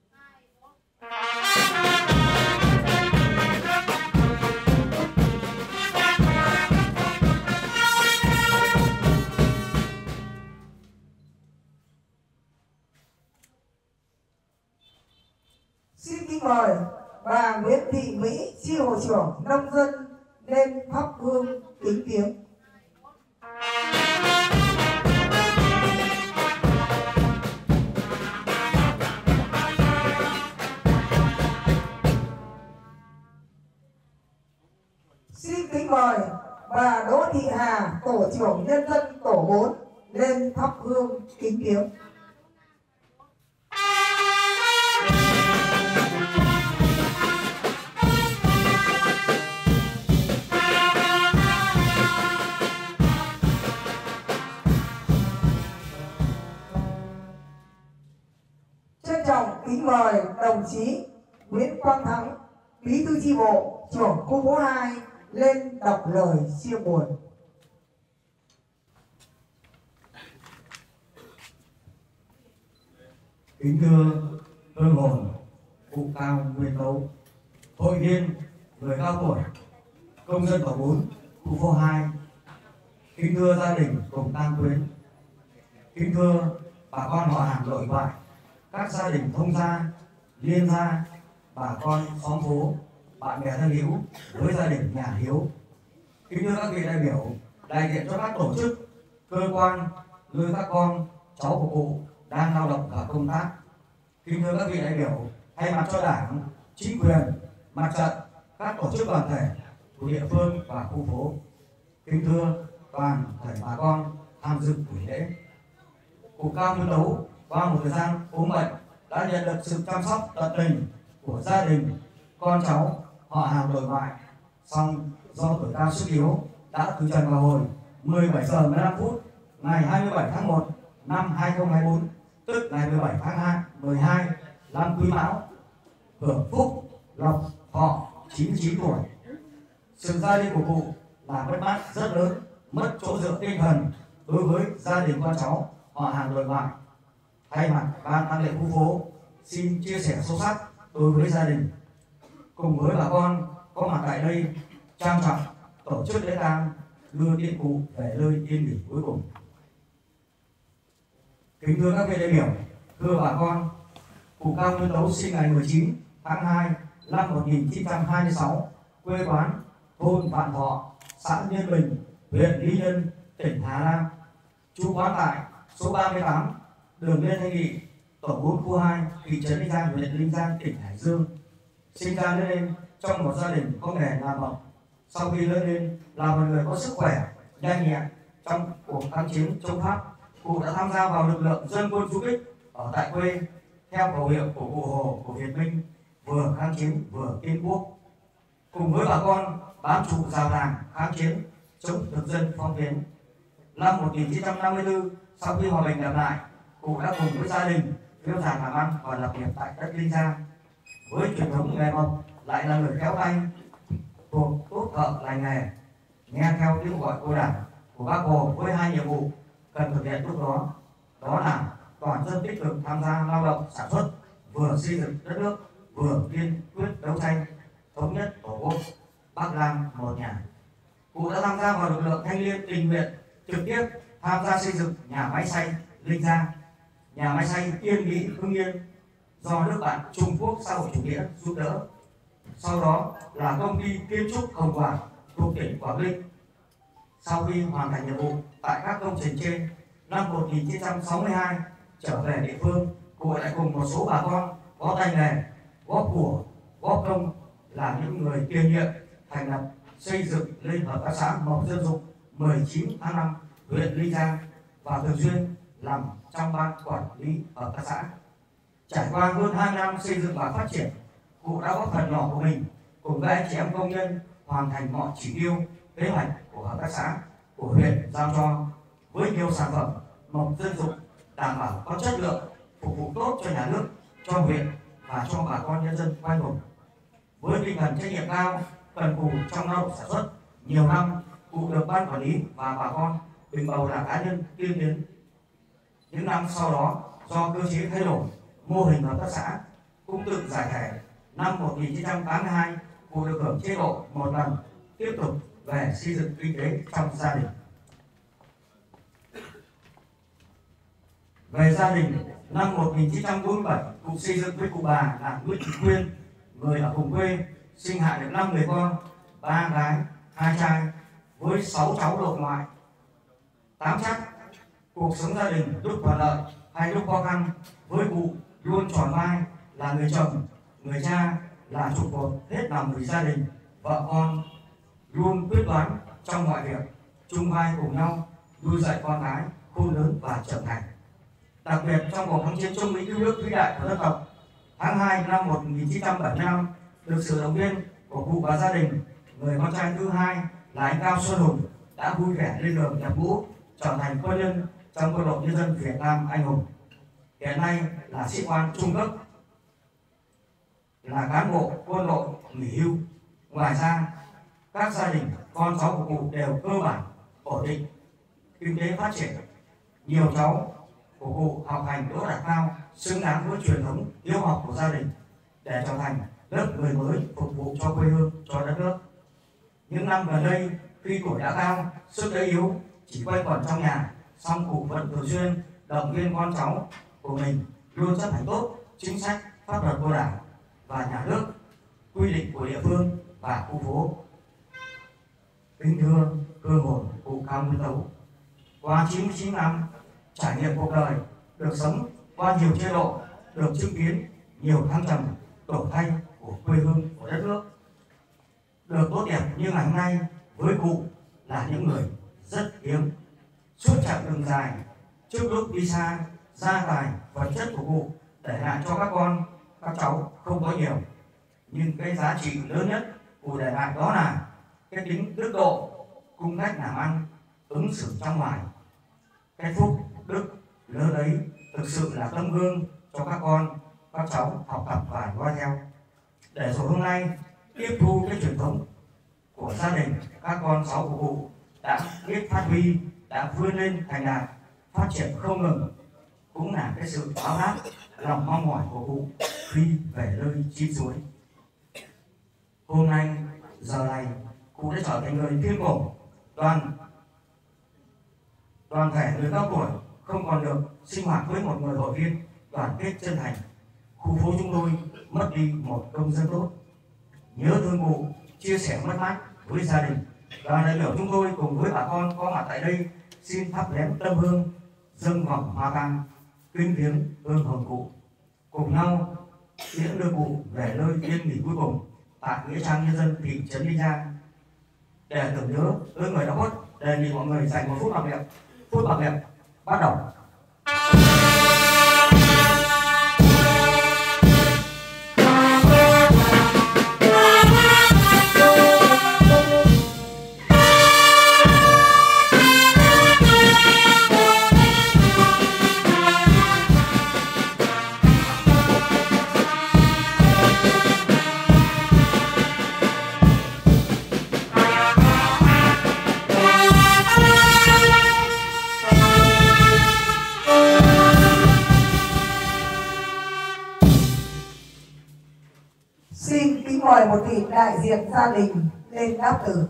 Xin kính mời bà Nguyễn Thị Mỹ, chi hội trưởng nông dân lên thắp hương kính viếng. Xin kính mời bà Đỗ Thị Hà, tổ trưởng nhân dân tổ bốn lên thắp hương kính viếng. Trân trọng kính mời đồng chí Nguyễn Quang Thắng, bí thư chi bộ, trưởng khu phố hai lên đọc lời chia buồn. Kính thưa hương hồn cụ Cao Nguyên Tấu, hội viên người cao tuổi, công dân tổ bốn, khu phố hai, kính thưa gia đình cùng tang quyến, kính thưa bà con họ hàng nội ngoại, các gia đình thông gia, liên gia, bà con xóm phố, bạn bè thân hữu với gia đình nhà Hiếu, kính thưa các vị đại biểu đại diện cho các tổ chức, cơ quan, nơi các con cháu của cụ đang lao động và công tác, kính thưa các vị đại biểu thay mặt cho Đảng, chính quyền, mặt trận, các tổ chức đoàn thể của địa phương và khu phố, kính thưa toàn thể bà con tham dự buổi lễ. Cụ Cao Nguyên Tấu qua một thời gian ốm bệnh đã nhận được sự chăm sóc tận tình của gia đình, con cháu, họ hàng nội ngoại, song do tuổi cao sức yếu đã từ trần vào hồi mười bảy giờ mười lăm phút ngày hai mươi bảy tháng một năm hai nghìn không trăm hai mươi tư, tức ngày mười bảy tháng mười hai năm Quý Mão, hưởng phúc lộc thọ chín mươi chín tuổi. Sự ra đi của cụ là mất mát rất lớn, mất chỗ dựa tinh thần đối với gia đình con cháu, họ hàng nội ngoại. Thay mặt ban tang lễ khu phố xin chia sẻ sâu sắc đối với gia đình, cùng với bà con có mặt tại đây trang trọng tổ chức lễ tang, đưa tiễn cụ về nơi yên nghỉ cuối cùng. Kính thưa các vị đại biểu, thưa bà con, cụ Cao Nguyên Tấu sinh ngày mười chín tháng hai năm một nghìn chín trăm hai mươi sáu, quê quán thôn Vạn Thọ, xã Nhân Bình, huyện Lý Nhân, tỉnh Hà Nam, trú quán tại số ba mươi tám đường Lê Thanh Nghị, tổ bốn khu hai, thị trấn Linh Giang, huyện Linh Giang, tỉnh Hải Dương. Sinh ra lớn lên trong một gia đình có nghề làm mộc. Sau khi lớn lên là một người có sức khỏe, nhanh nhẹn trong cuộc kháng chiến chống Pháp, cụ đã tham gia vào lực lượng dân quân du kích ở tại quê theo khẩu hiệu của cụ Hồ của Việt Minh, vừa kháng chiến vừa kiên quốc. Cùng với bà con bám trụ rào ràng kháng chiến chống thực dân phong kiến. Năm một nghìn chín trăm năm mươi tư, sau khi hòa bình lập lại, cụ đã cùng với gia đình phiêu giạt làm ăn và lập nghiệp tại đất Linh Giang. Với truyền thống nghề mộc, lại là người khéo tay, thuộc tốt thợ lành nghề, nghe theo tiếng gọi của Đảng, của Bác Hồ với hai nhiệm vụ cần thực hiện lúc đó, đó là toàn dân tích cực tham gia lao động sản xuất, vừa xây dựng đất nước, vừa kiên quyết đấu tranh thống nhất tổ quốc Bắc Nam một nhà. Cụ đã tham gia vào lực lượng thanh niên tình nguyện, trực tiếp tham gia xây dựng nhà máy xay Linh Giang, nhà máy xay Yên Mỹ Hưng Yên do nước bạn Trung Quốc xã hội chủ nghĩa giúp đỡ. Sau đó là công ty kiến trúc Hồng Quảng thuộc tỉnh Quảng Ninh. Sau khi hoàn thành nhiệm vụ tại các công trình trên, năm một nghìn chín trăm sáu mươi hai trở về địa phương, cụ lại cùng một số bà con có tay nghề, góp của, góp công là những người tiền nhiệm thành lập xây dựng lên hợp tác xã Mộc Dân Dục mười chín tháng năm huyện Linh Giang và thường xuyên làm trong ban quản lý hợp tác xã. Trải qua hơn hai năm xây dựng và phát triển, cụ đã góp phần nhỏ của mình cùng với anh chị em công nhân hoàn thành mọi chỉ tiêu kế hoạch của hợp tác xã của huyện giao cho, với nhiều sản phẩm Mộc Dân Dục đảm bảo có chất lượng, phục vụ tốt cho nhà nước, cho huyện và cho bà con nhân dân quanh vùng. Với tinh thần trách nhiệm cao, cần cù trong lao động sản xuất, nhiều năm cụ được ban quản lý và bà con bình bầu là cá nhân tiên tiến. Những năm sau đó, do cơ chế thay đổi, mô hình hợp tác xã cũng tự giải thể. Năm một nghìn chín trăm tám mươi hai, cụ được hưởng chế độ một lần, tiếp tục về xây dựng kinh tế trong gia đình. Về gia đình, năm một nghìn chín trăm bốn mươi bảy, cụ xây dựng với cụ bà là Nguyễn Thị Quyên, người ở cùng quê, sinh hạ được năm người con, ba gái, hai trai, với sáu cháu nội ngoại. Tám chắc, cuộc sống gia đình lúc thuận lợi hay lúc khó khăn, với cụ luôn tròn vai là người chồng, người cha, là trụ cột hết lòng vì gia đình, vợ con, luôn quyết đoán trong mọi việc, chung vai cùng nhau nuôi dạy con cái khôn lớn và trưởng thành. Đặc biệt trong cuộc kháng chiến chống Mỹ cứu nước vĩ đại của dân tộc, tháng hai năm một nghìn chín trăm bảy mươi lăm, được sự động viên của cụ và gia đình, người con trai thứ hai là anh Cao Xuân Hùng đã vui vẻ lên đường nhập ngũ, trở thành quân nhân trong Quân đội Nhân dân Việt Nam anh hùng. Hiện nay là sĩ quan trung cấp, là cán bộ quân đội nghỉ hưu. Ngoài ra, các gia đình con cháu của cụ đều cơ bản ổn định, kinh tế phát triển. Nhiều cháu của cụ học hành đỗ đạt cao, xứng đáng với truyền thống hiếu học của gia đình để trở thành lớp người mới phục vụ cho quê hương, cho đất nước. Những năm gần đây, khi tuổi đã cao, sức đã yếu, chỉ quay quẩn trong nhà, song cụ vẫn thường xuyên động viên con cháu của mình luôn chấp hành tốt chính sách pháp luật của Đảng và nhà nước, quy định của địa phương và khu phố. Kính thưa hương hồn cụ Cao Nguyên Tấu, qua chín mươi chín năm trải nghiệm cuộc đời, được sống qua nhiều chế độ, được chứng kiến nhiều thăng trầm đổi thay của quê hương, của đất nước, được tốt đẹp như ngày hôm nay với cụ là những người rất hiếm. Suốt chặng đường dài, trước lúc đi xa, gia tài vật chất của cụ để lại cho các con, các cháu không có nhiều, nhưng cái giá trị lớn nhất cụ để lại đó là cái tính đức độ, cung cách làm ăn, ứng xử trong ngoài. Cái phúc đức lớn ấy thực sự là tấm gương cho các con, các cháu học tập và noi theo. Để rồi hôm nay tiếp thu cái truyền thống của gia đình, các con cháu của cụ đã biết phát huy, đã vươn lên thành đạt, phát triển không ngừng, cũng là cái sự báo đáp lòng mong mỏi của cụ khi về nơi chín suối. Hôm nay giờ này cụ đã trở thành người thiên cổ, toàn toàn thể người cao tuổi không còn được sinh hoạt với một người hội viên đoàn kết chân thành. Khu phố chúng tôi mất đi một công dân tốt. Nhớ thương cụ, chia sẻ mất mát với gia đình, đoàn đại biểu chúng tôi cùng với bà con có mặt tại đây xin thắp nén tâm hương, dâng vòng hoa tang, kính viếng hương hồn cụ, cùng nhau tiễn đưa cụ về nơi yên nghỉ cuối cùng tại nghĩa trang nhân dân thị trấn Linh Giang. Để tưởng nhớ tới người đã khuất, đề nghị mọi người dành một phút mặc niệm. Phút mặc niệm bắt đầu. đại diện gia đình lên đáp từ.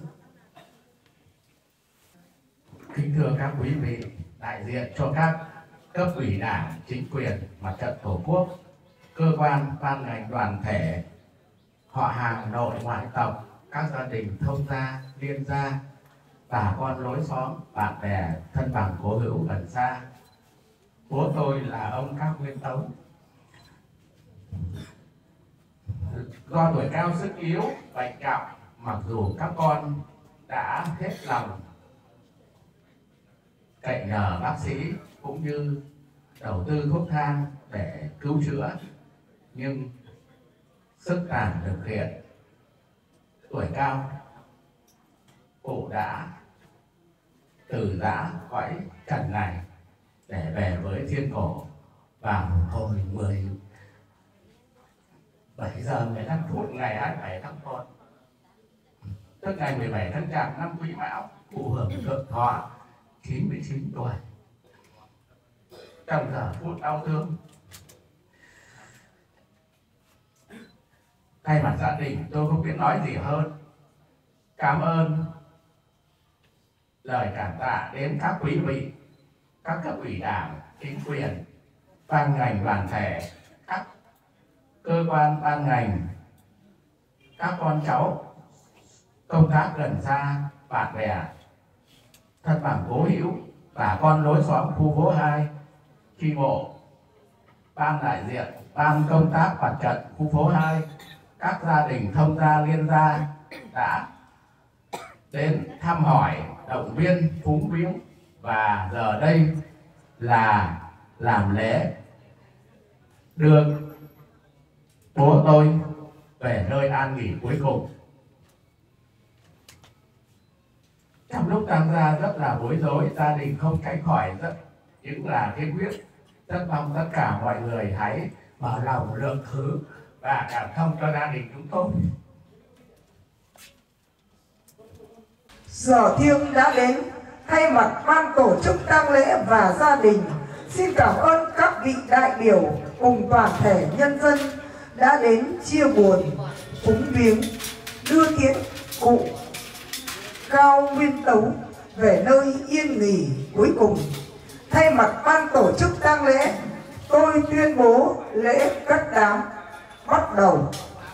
Kính thưa các quý vị, đại diện cho các cấp ủy đảng, chính quyền, mặt trận tổ quốc, cơ quan, ban ngành đoàn thể, họ hàng nội ngoại tộc, các gia đình thông gia, liên gia, bà con lối xóm, bạn bè, thân bằng cố hữu gần xa. Bố tôi là ông Cao Nguyên Tấu. Do tuổi cao sức yếu, bệnh trọng, mặc dù các con đã hết lòng cậy nhờ bác sĩ cũng như đầu tư thuốc thang để cứu chữa, nhưng sức tàn lực kiệt, tuổi cao, cụ đã từ giã cõi trần này để về với thiên cổ vào hồi mười bảy giờ mười lăm phút ngày hai mươi bảy tháng một, tức ngày mười bảy tháng Chạp năm Quý Mão, cụ hưởng thượng thọ chín mươi chín tuổi. Trong giờ phút đau thương, thay mặt gia đình tôi không biết nói gì hơn. Cảm ơn lời cảm tạ đến các quý vị, các cấp ủy đảng, chính quyền, ban ngành đoàn thể, các cơ quan ban ngành, các con cháu công tác gần xa, bạn bè, thân bằng cố hữu, bà con lối xóm khu phố hai, chi bộ, ban đại diện, ban công tác mặt trận khu phố hai, các gia đình thông gia liên gia đã đến thăm hỏi, động viên, phúng viếng, và giờ đây là làm lễ đưa bố tôi về nơi an nghỉ cuối cùng. Trong lúc tang gia rất là bối rối, gia đình không tránh khỏi rất những là cái quyết. Rất mong tất cả mọi người hãy mở lòng lượng thứ và cảm thông cho gia đình chúng tôi. Giờ thiêng đã đến, thay mặt ban tổ chức tang lễ và gia đình xin cảm ơn các vị đại biểu cùng toàn thể nhân dân đã đến chia buồn, phúng viếng, đưa tiễn cụ Cao Nguyên Tấu về nơi yên nghỉ cuối cùng. Thay mặt ban tổ chức tang lễ, tôi tuyên bố lễ cất đám bắt đầu.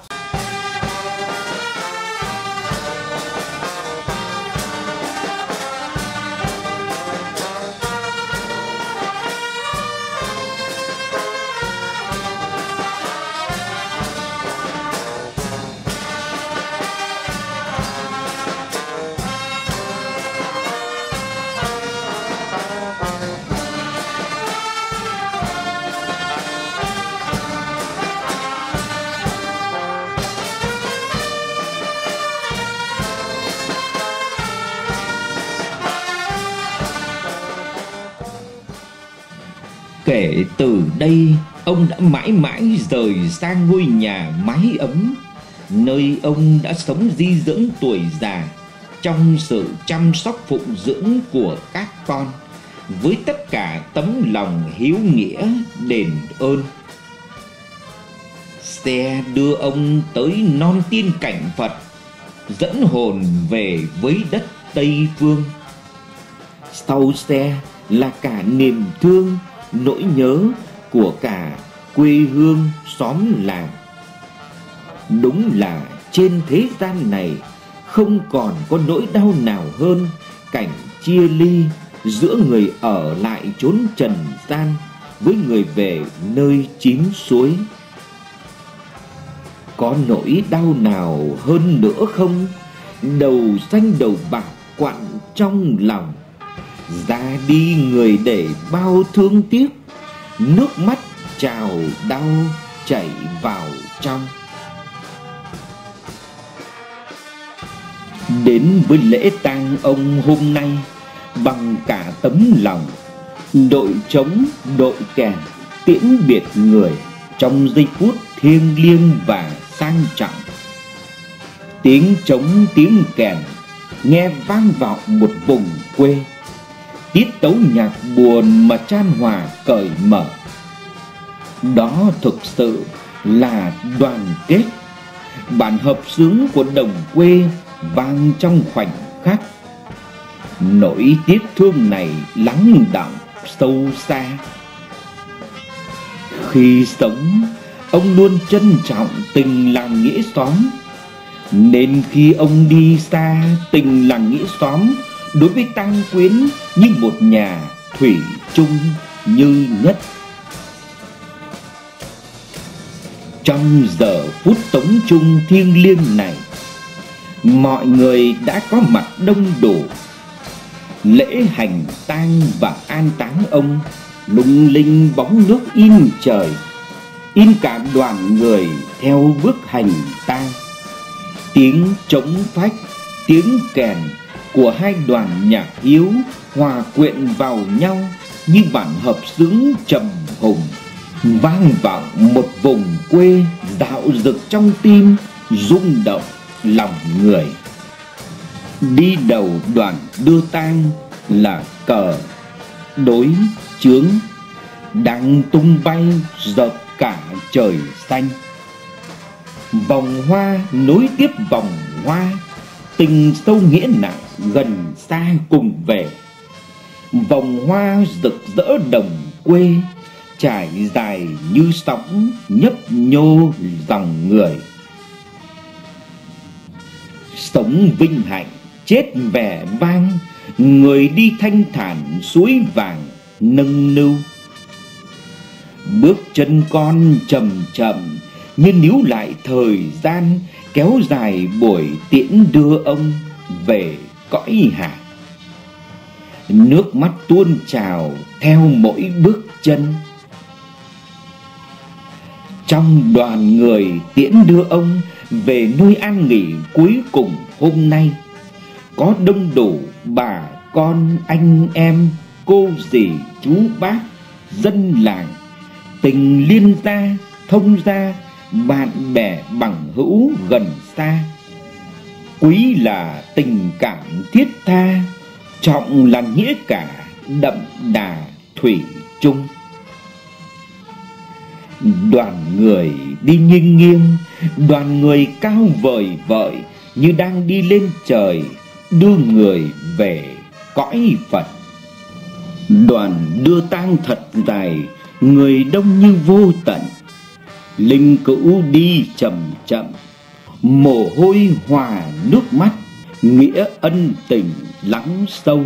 Kể từ đây, ông đã mãi mãi rời xa ngôi nhà mái ấm, nơi ông đã sống di dưỡng tuổi già trong sự chăm sóc phụng dưỡng của các con, với tất cả tấm lòng hiếu nghĩa đền ơn. Xe đưa ông tới non tiên cảnh Phật, dẫn hồn về với đất Tây Phương. Sau xe là cả niềm thương, nỗi nhớ của cả quê hương xóm làng. Đúng là trên thế gian này không còn có nỗi đau nào hơn cảnh chia ly giữa người ở lại chốn trần gian với người về nơi chín suối. Có nỗi đau nào hơn nữa không? Đầu xanh đầu bạc quặn trong lòng, ra đi người để bao thương tiếc, nước mắt trào đau chảy vào trong. Đến với lễ tang ông hôm nay, bằng cả tấm lòng, đội trống đội kèn tiễn biệt người trong giây phút thiêng liêng và sang trọng. Tiếng trống tiếng kèn nghe vang vọng một vùng quê, tiết tấu nhạc buồn mà chan hòa cởi mở. Đó thực sự là đoàn kết, bản hợp xướng của đồng quê vang trong khoảnh khắc. Nỗi tiếc thương này lắng đọng sâu xa. Khi sống, ông luôn trân trọng tình làng nghĩa xóm, nên khi ông đi xa, tình làng nghĩa xóm đối với Tang Quyến như một nhà thủy chung như nhất. Trong giờ phút tống chung thiêng liêng này, mọi người đã có mặt đông đủ. Lễ hành tang và an táng ông lung linh bóng nước in trời, in cả đoàn người theo bước hành tang. Tiếng trống phách, tiếng kèn của hai đoàn nhạc hiếu hòa quyện vào nhau như bản hợp xướng trầm hùng, vang vọng một vùng quê dạo dực trong tim, rung động lòng người. Đi đầu đoàn đưa tang là cờ, đối, chướng đang tung bay dợp cả trời xanh. Vòng hoa nối tiếp vòng hoa, tình sâu nghĩa nặng gần xa cùng về. Vòng hoa rực rỡ đồng quê, trải dài như sóng nhấp nhô dòng người. Sống vinh hạnh, chết vẻ vang, người đi thanh thản suối vàng nâng niu. Bước chân con chậm chậm như níu lại thời gian, kéo dài buổi tiễn đưa ông về cõi hạ. Nước mắt tuôn trào theo mỗi bước chân. Trong đoàn người tiễn đưa ông về nơi an nghỉ cuối cùng hôm nay, có đông đủ bà con anh em, cô dì chú bác, dân làng, tình liên gia, thông gia, bạn bè bằng hữu gần xa. Quý là tình cảm thiết tha, trọng là nghĩa cả, đậm đà thủy chung. Đoàn người đi nghiêng nghiêng, đoàn người cao vời vợi như đang đi lên trời, đưa người về cõi Phật. Đoàn đưa tang thật dài, người đông như vô tận. Linh cữu đi chậm chậm, mồ hôi hòa nước mắt, nghĩa ân tình lắng sâu.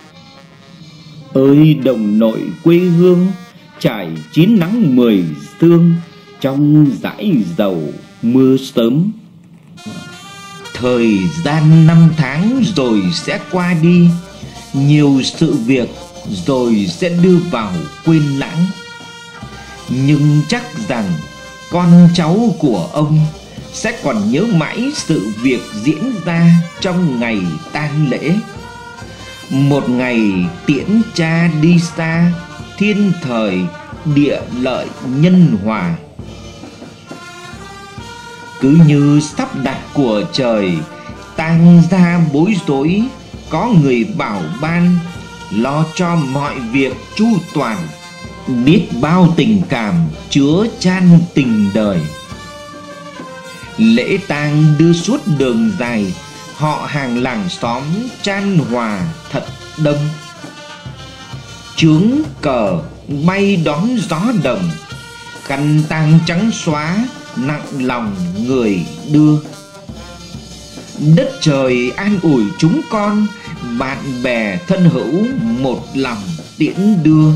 Ơi đồng nội quê hương, trải chín nắng mười sương, trong dãi dầu mưa sớm. Thời gian năm tháng rồi sẽ qua đi, nhiều sự việc rồi sẽ đưa vào quên lãng. Nhưng chắc rằng con cháu của ông sẽ còn nhớ mãi sự việc diễn ra trong ngày tang lễ. Một ngày tiễn cha đi xa, thiên thời địa lợi nhân hòa. Cứ như sắp đặt của trời, tang ra bối rối, có người bảo ban, lo cho mọi việc chu toàn. Biết bao tình cảm chứa chan tình đời. Lễ tang đưa suốt đường dài, họ hàng làng xóm chan hòa thật đông. Chướng cờ bay đón gió đồng, khăn tang trắng xóa nặng lòng người đưa. Đất trời an ủi chúng con, bạn bè thân hữu một lòng tiễn đưa.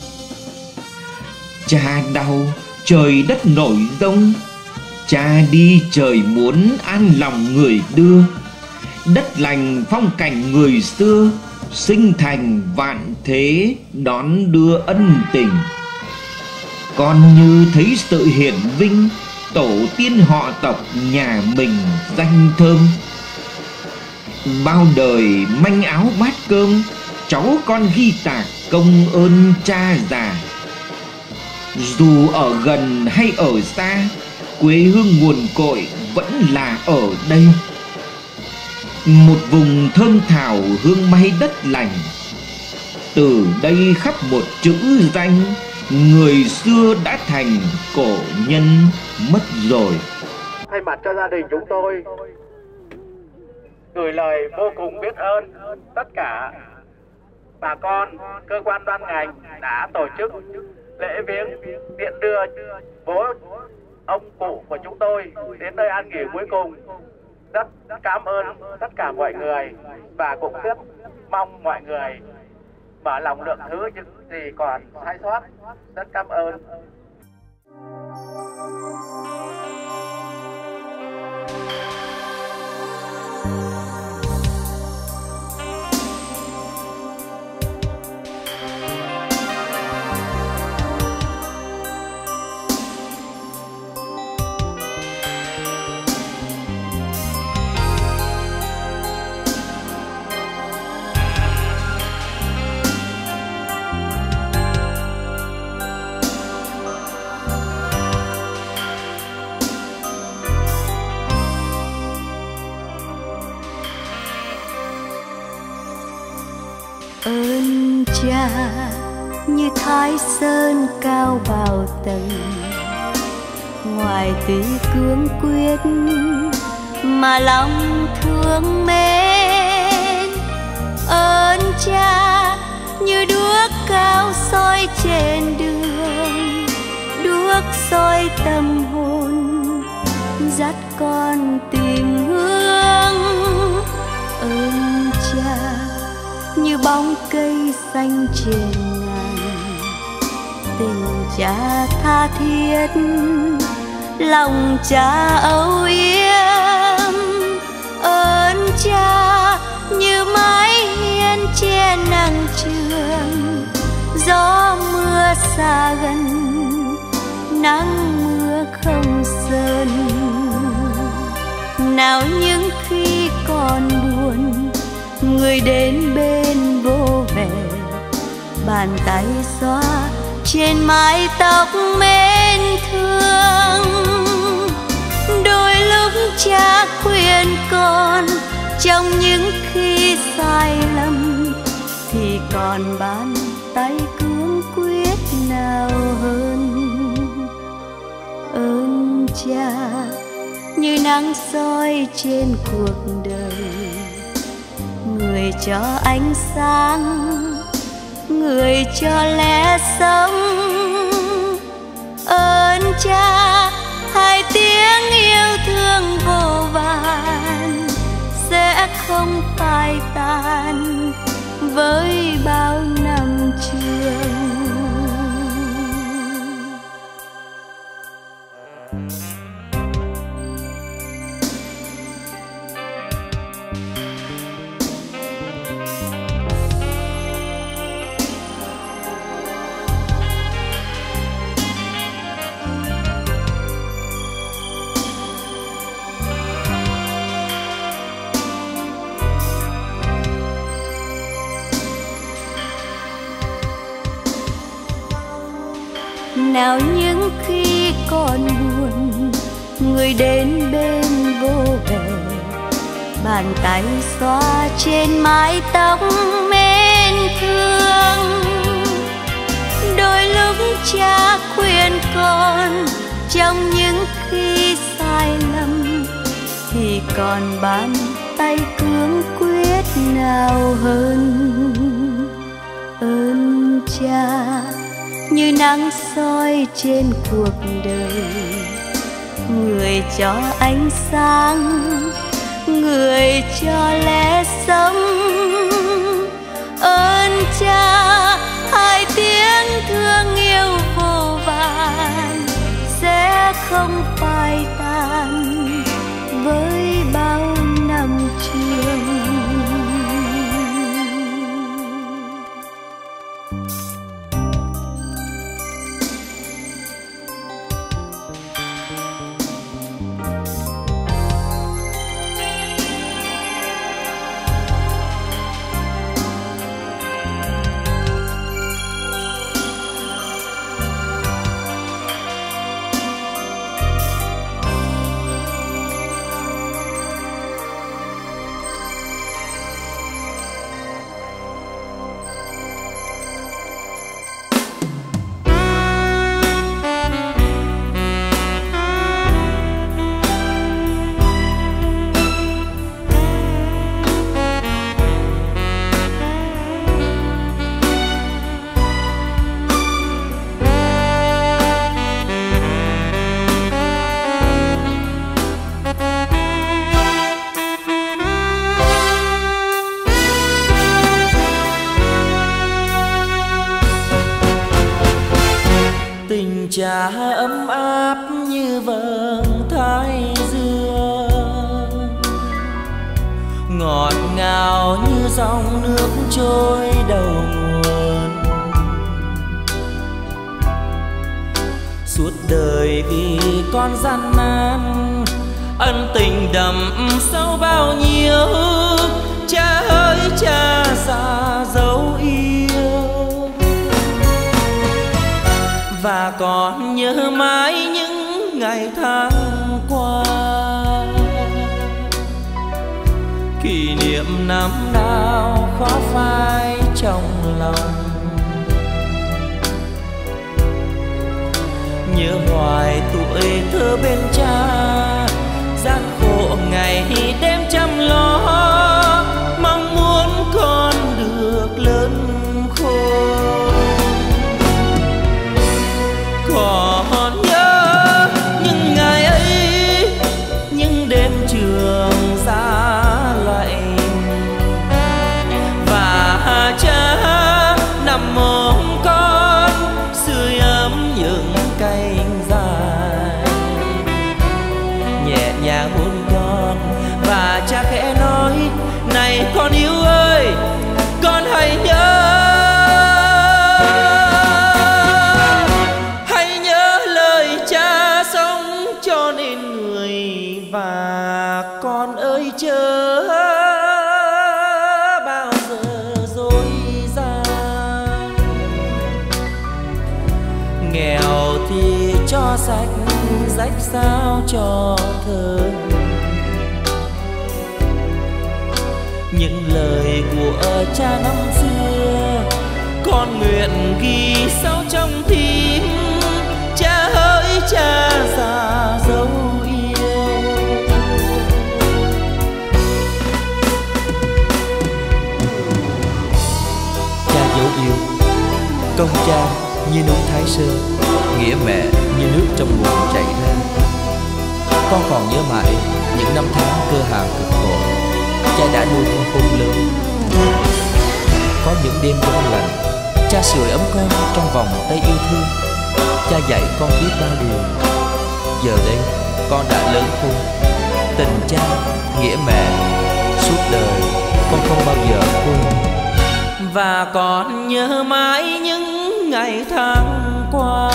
Cha đau trời đất nổi rông, cha đi trời muốn an lòng người đưa. Đất lành phong cảnh người xưa, sinh thành vạn thế đón đưa ân tình. Con như thấy sự hiển vinh, tổ tiên họ tộc nhà mình danh thơm. Bao đời manh áo bát cơm, cháu con ghi tạc công ơn cha già. Dù ở gần hay ở xa, quê hương nguồn cội vẫn là ở đây. Một vùng thơm thảo hương may đất lành, từ đây khắp một chữ danh, người xưa đã thành cổ nhân mất rồi. thay mặt cho gia đình chúng tôi gửi lời vô cùng biết ơn tất cả bà con, cơ quan ban ngành đã tổ chức lễ viếng tiễn đưa bố ông cụ của chúng tôi đến nơi an nghỉ cuối cùng. Rất cảm ơn tất cả mọi người và cũng rất mong mọi người mở lòng lượng thứ những gì còn sai sót. Rất cảm ơn. Ơn cha như Thái Sơn cao bao tầng, ngoài tuy cương quyết mà lòng thương mến. Ơn cha như đuốc cao soi trên đường, đuốc soi tâm hồn dắt con tìm hướng. Ơn cha như bóng cây xanh trên ngàn, tình cha tha thiết, lòng cha âu yếm. Ơn cha như mái hiên che nắng trường, gió mưa xa gần, nắng mưa không sơn. Nào những khi còn buồn, người đến bên vô về, bàn tay xoa trên mái tóc mến thương. Đôi lúc cha khuyên con, trong những khi sai lầm thì còn bàn tay cương quyết nào hơn. Ơn cha như nắng soi trên cuộc đời, người cho ánh sáng, người cho lẽ sống. Ơn cha hai tiếng yêu thương vô vàn sẽ không phai tàn với bao năm trường. Nào những khi còn buồn, người đến bên vô về, bàn tay xoa trên mái tóc mến thương. Đôi lúc cha khuyên con, trong những khi sai lầm thì còn bàn tay cương quyết nào hơn. Ơn cha như nắng soi trên cuộc đời, người cho ánh sáng, người cho lẽ sống. Ơn cha hai tiếng thương yêu vô vàn sẽ không phai tàn với bao năm trường. cha ấm áp như vầng thái dương, ngọt ngào như dòng nước trôi đầu nguồn. Suốt đời vì con gian nan, ân tình đậm sâu bao nhiêu. Cha ơi cha xa dấu yêu, và còn nhớ mãi những ngày tháng qua. Kỷ niệm năm nào khó phai trong lòng, nhớ hoài tuổi thơ bên cha. Gian khổ ngày đêm chăm lo, mong muốn con được lớn khôn. Còn nhớ những ngày ấy, những đêm trường giá lạnh, và cha nằm ôm con sưởi ấm những cánh dài, nhẹ nhàng hôn con và cha khẽ nói: này con yêu ơi, con hãy nhớ, hãy nhớ lời cha sống cho nên người. Và con ơi chớ bao giờ dối gian, nghèo thì cho sạch, rách sao cho thơ. Những lời của cha năm xưa con nguyện ghi sâu trong tim. Cha ơi cha già dấu yêu, cha dấu yêu. Công cha như núi Thái Sơn, nghĩa mẹ như nước trong nguồn chảy ra. Con còn nhớ mãi những năm tháng cơ hàn cực khổ, cha đã nuôi con khôn lớn. Có những đêm gió lạnh, cha sưởi ấm con trong vòng tay yêu thương. Cha dạy con biết bao điều. Giờ đây con đã lớn khôn, tình cha, nghĩa mẹ, suốt đời con không bao giờ quên. Và còn nhớ mãi những ngày tháng qua,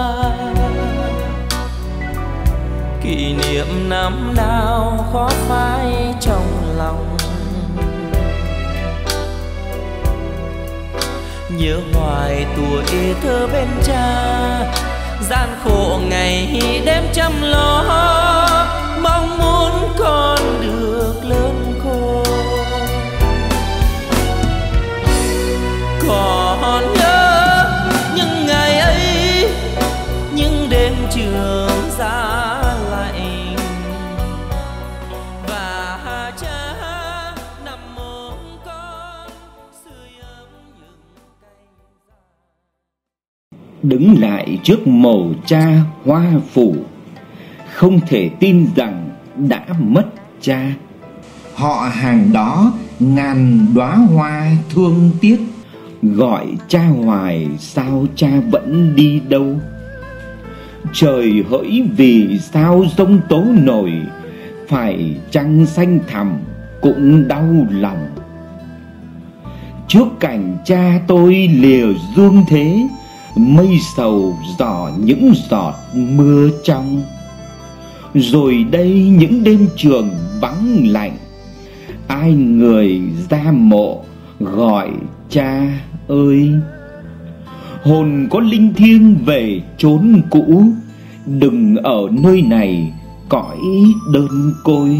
kỷ niệm năm nào khó phai trong lòng. Nhớ hoài tuổi thơ bên cha, gian khổ ngày đêm chăm lo, mong muốn con được lớn khôn. Còn nhớ những ngày ấy, những đêm trường giá lạnh, và cha nằm ôm con sưởi ấm những cánh dài. Đứng lại trước mồ cha hoa phủ, không thể tin rằng đã mất cha. Họ hàng đó ngàn đóa hoa thương tiếc, gọi cha hoài sao cha vẫn đi đâu. Trời hỡi vì sao giông tố nổi, phải trăng xanh thẳm cũng đau lòng. Trước cảnh cha tôi lìa dương thế, mây sầu rỏ những giọt mưa trong. Rồi đây những đêm trường vắng lạnh, ai người ra mộ gọi cha ơi. Hồn có linh thiêng về chốn cũ, đừng ở nơi này cõi đơn côi.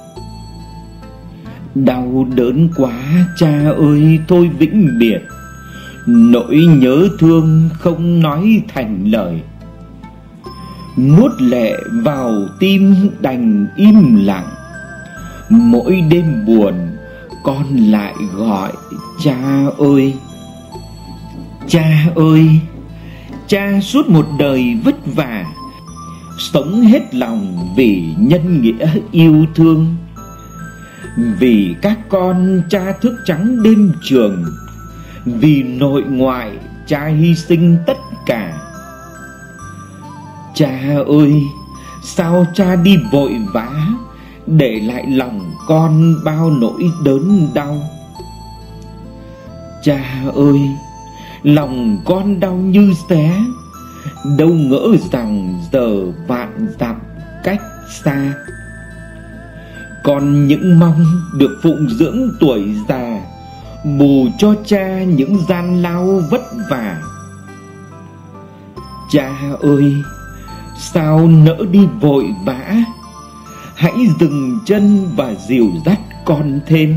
Đau đớn quá cha ơi thôi vĩnh biệt, nỗi nhớ thương không nói thành lời. Nuốt lệ vào tim đành im lặng, mỗi đêm buồn con lại gọi cha ơi. Cha ơi, cha suốt một đời vất vả, sống hết lòng vì nhân nghĩa yêu thương. Vì các con cha thức trắng đêm trường, vì nội ngoại cha hy sinh tất cả. Cha ơi, sao cha đi vội vã, để lại lòng con bao nỗi đớn đau. Cha ơi, lòng con đau như xé, đâu ngỡ rằng giờ vạn dặm cách xa. Con những mong được phụng dưỡng tuổi già, bù cho cha những gian lao vất vả. Cha ơi, sao nỡ đi vội vã, hãy dừng chân và dìu dắt con thêm.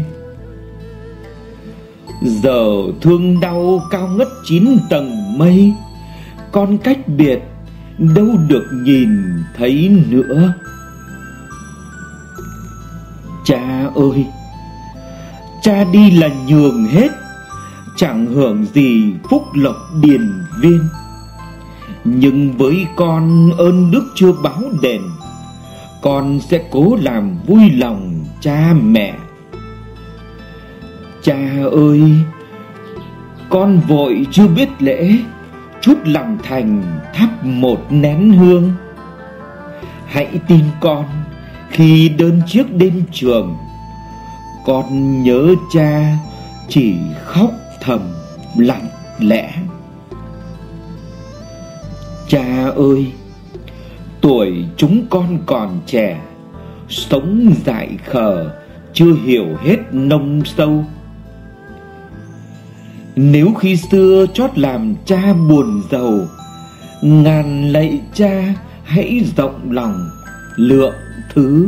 Giờ thương đau cao ngất chín tầng mây, con cách biệt đâu được nhìn thấy nữa. Cha ơi, cha đi là nhường hết, chẳng hưởng gì phúc lộc điền viên. Nhưng với con ơn đức chưa báo đền, con sẽ cố làm vui lòng cha mẹ. Cha ơi, con vội chưa biết lễ, chút lòng thành thắp một nén hương. Hãy tin con, khi đơn chiếc đến trường, con nhớ cha chỉ khóc thầm lặng lẽ. Cha ơi, tuổi chúng con còn trẻ, sống dại khờ, chưa hiểu hết nông sâu. Nếu khi xưa chót làm cha buồn giàu, ngàn lạy cha hãy rộng lòng lượng thứ.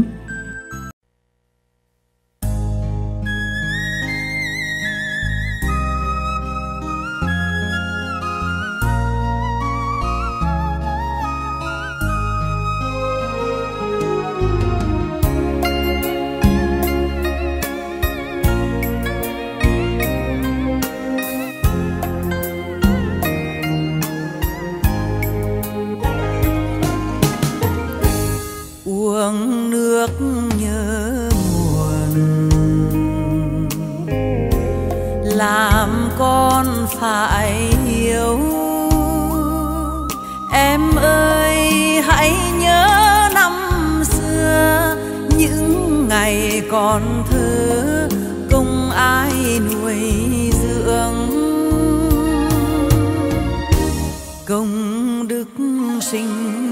Uống nước nhớ nguồn, làm con phải hiểu. Em ơi hãy nhớ năm xưa, những ngày còn thơ không ai nuôi dưỡng. Công đức sinh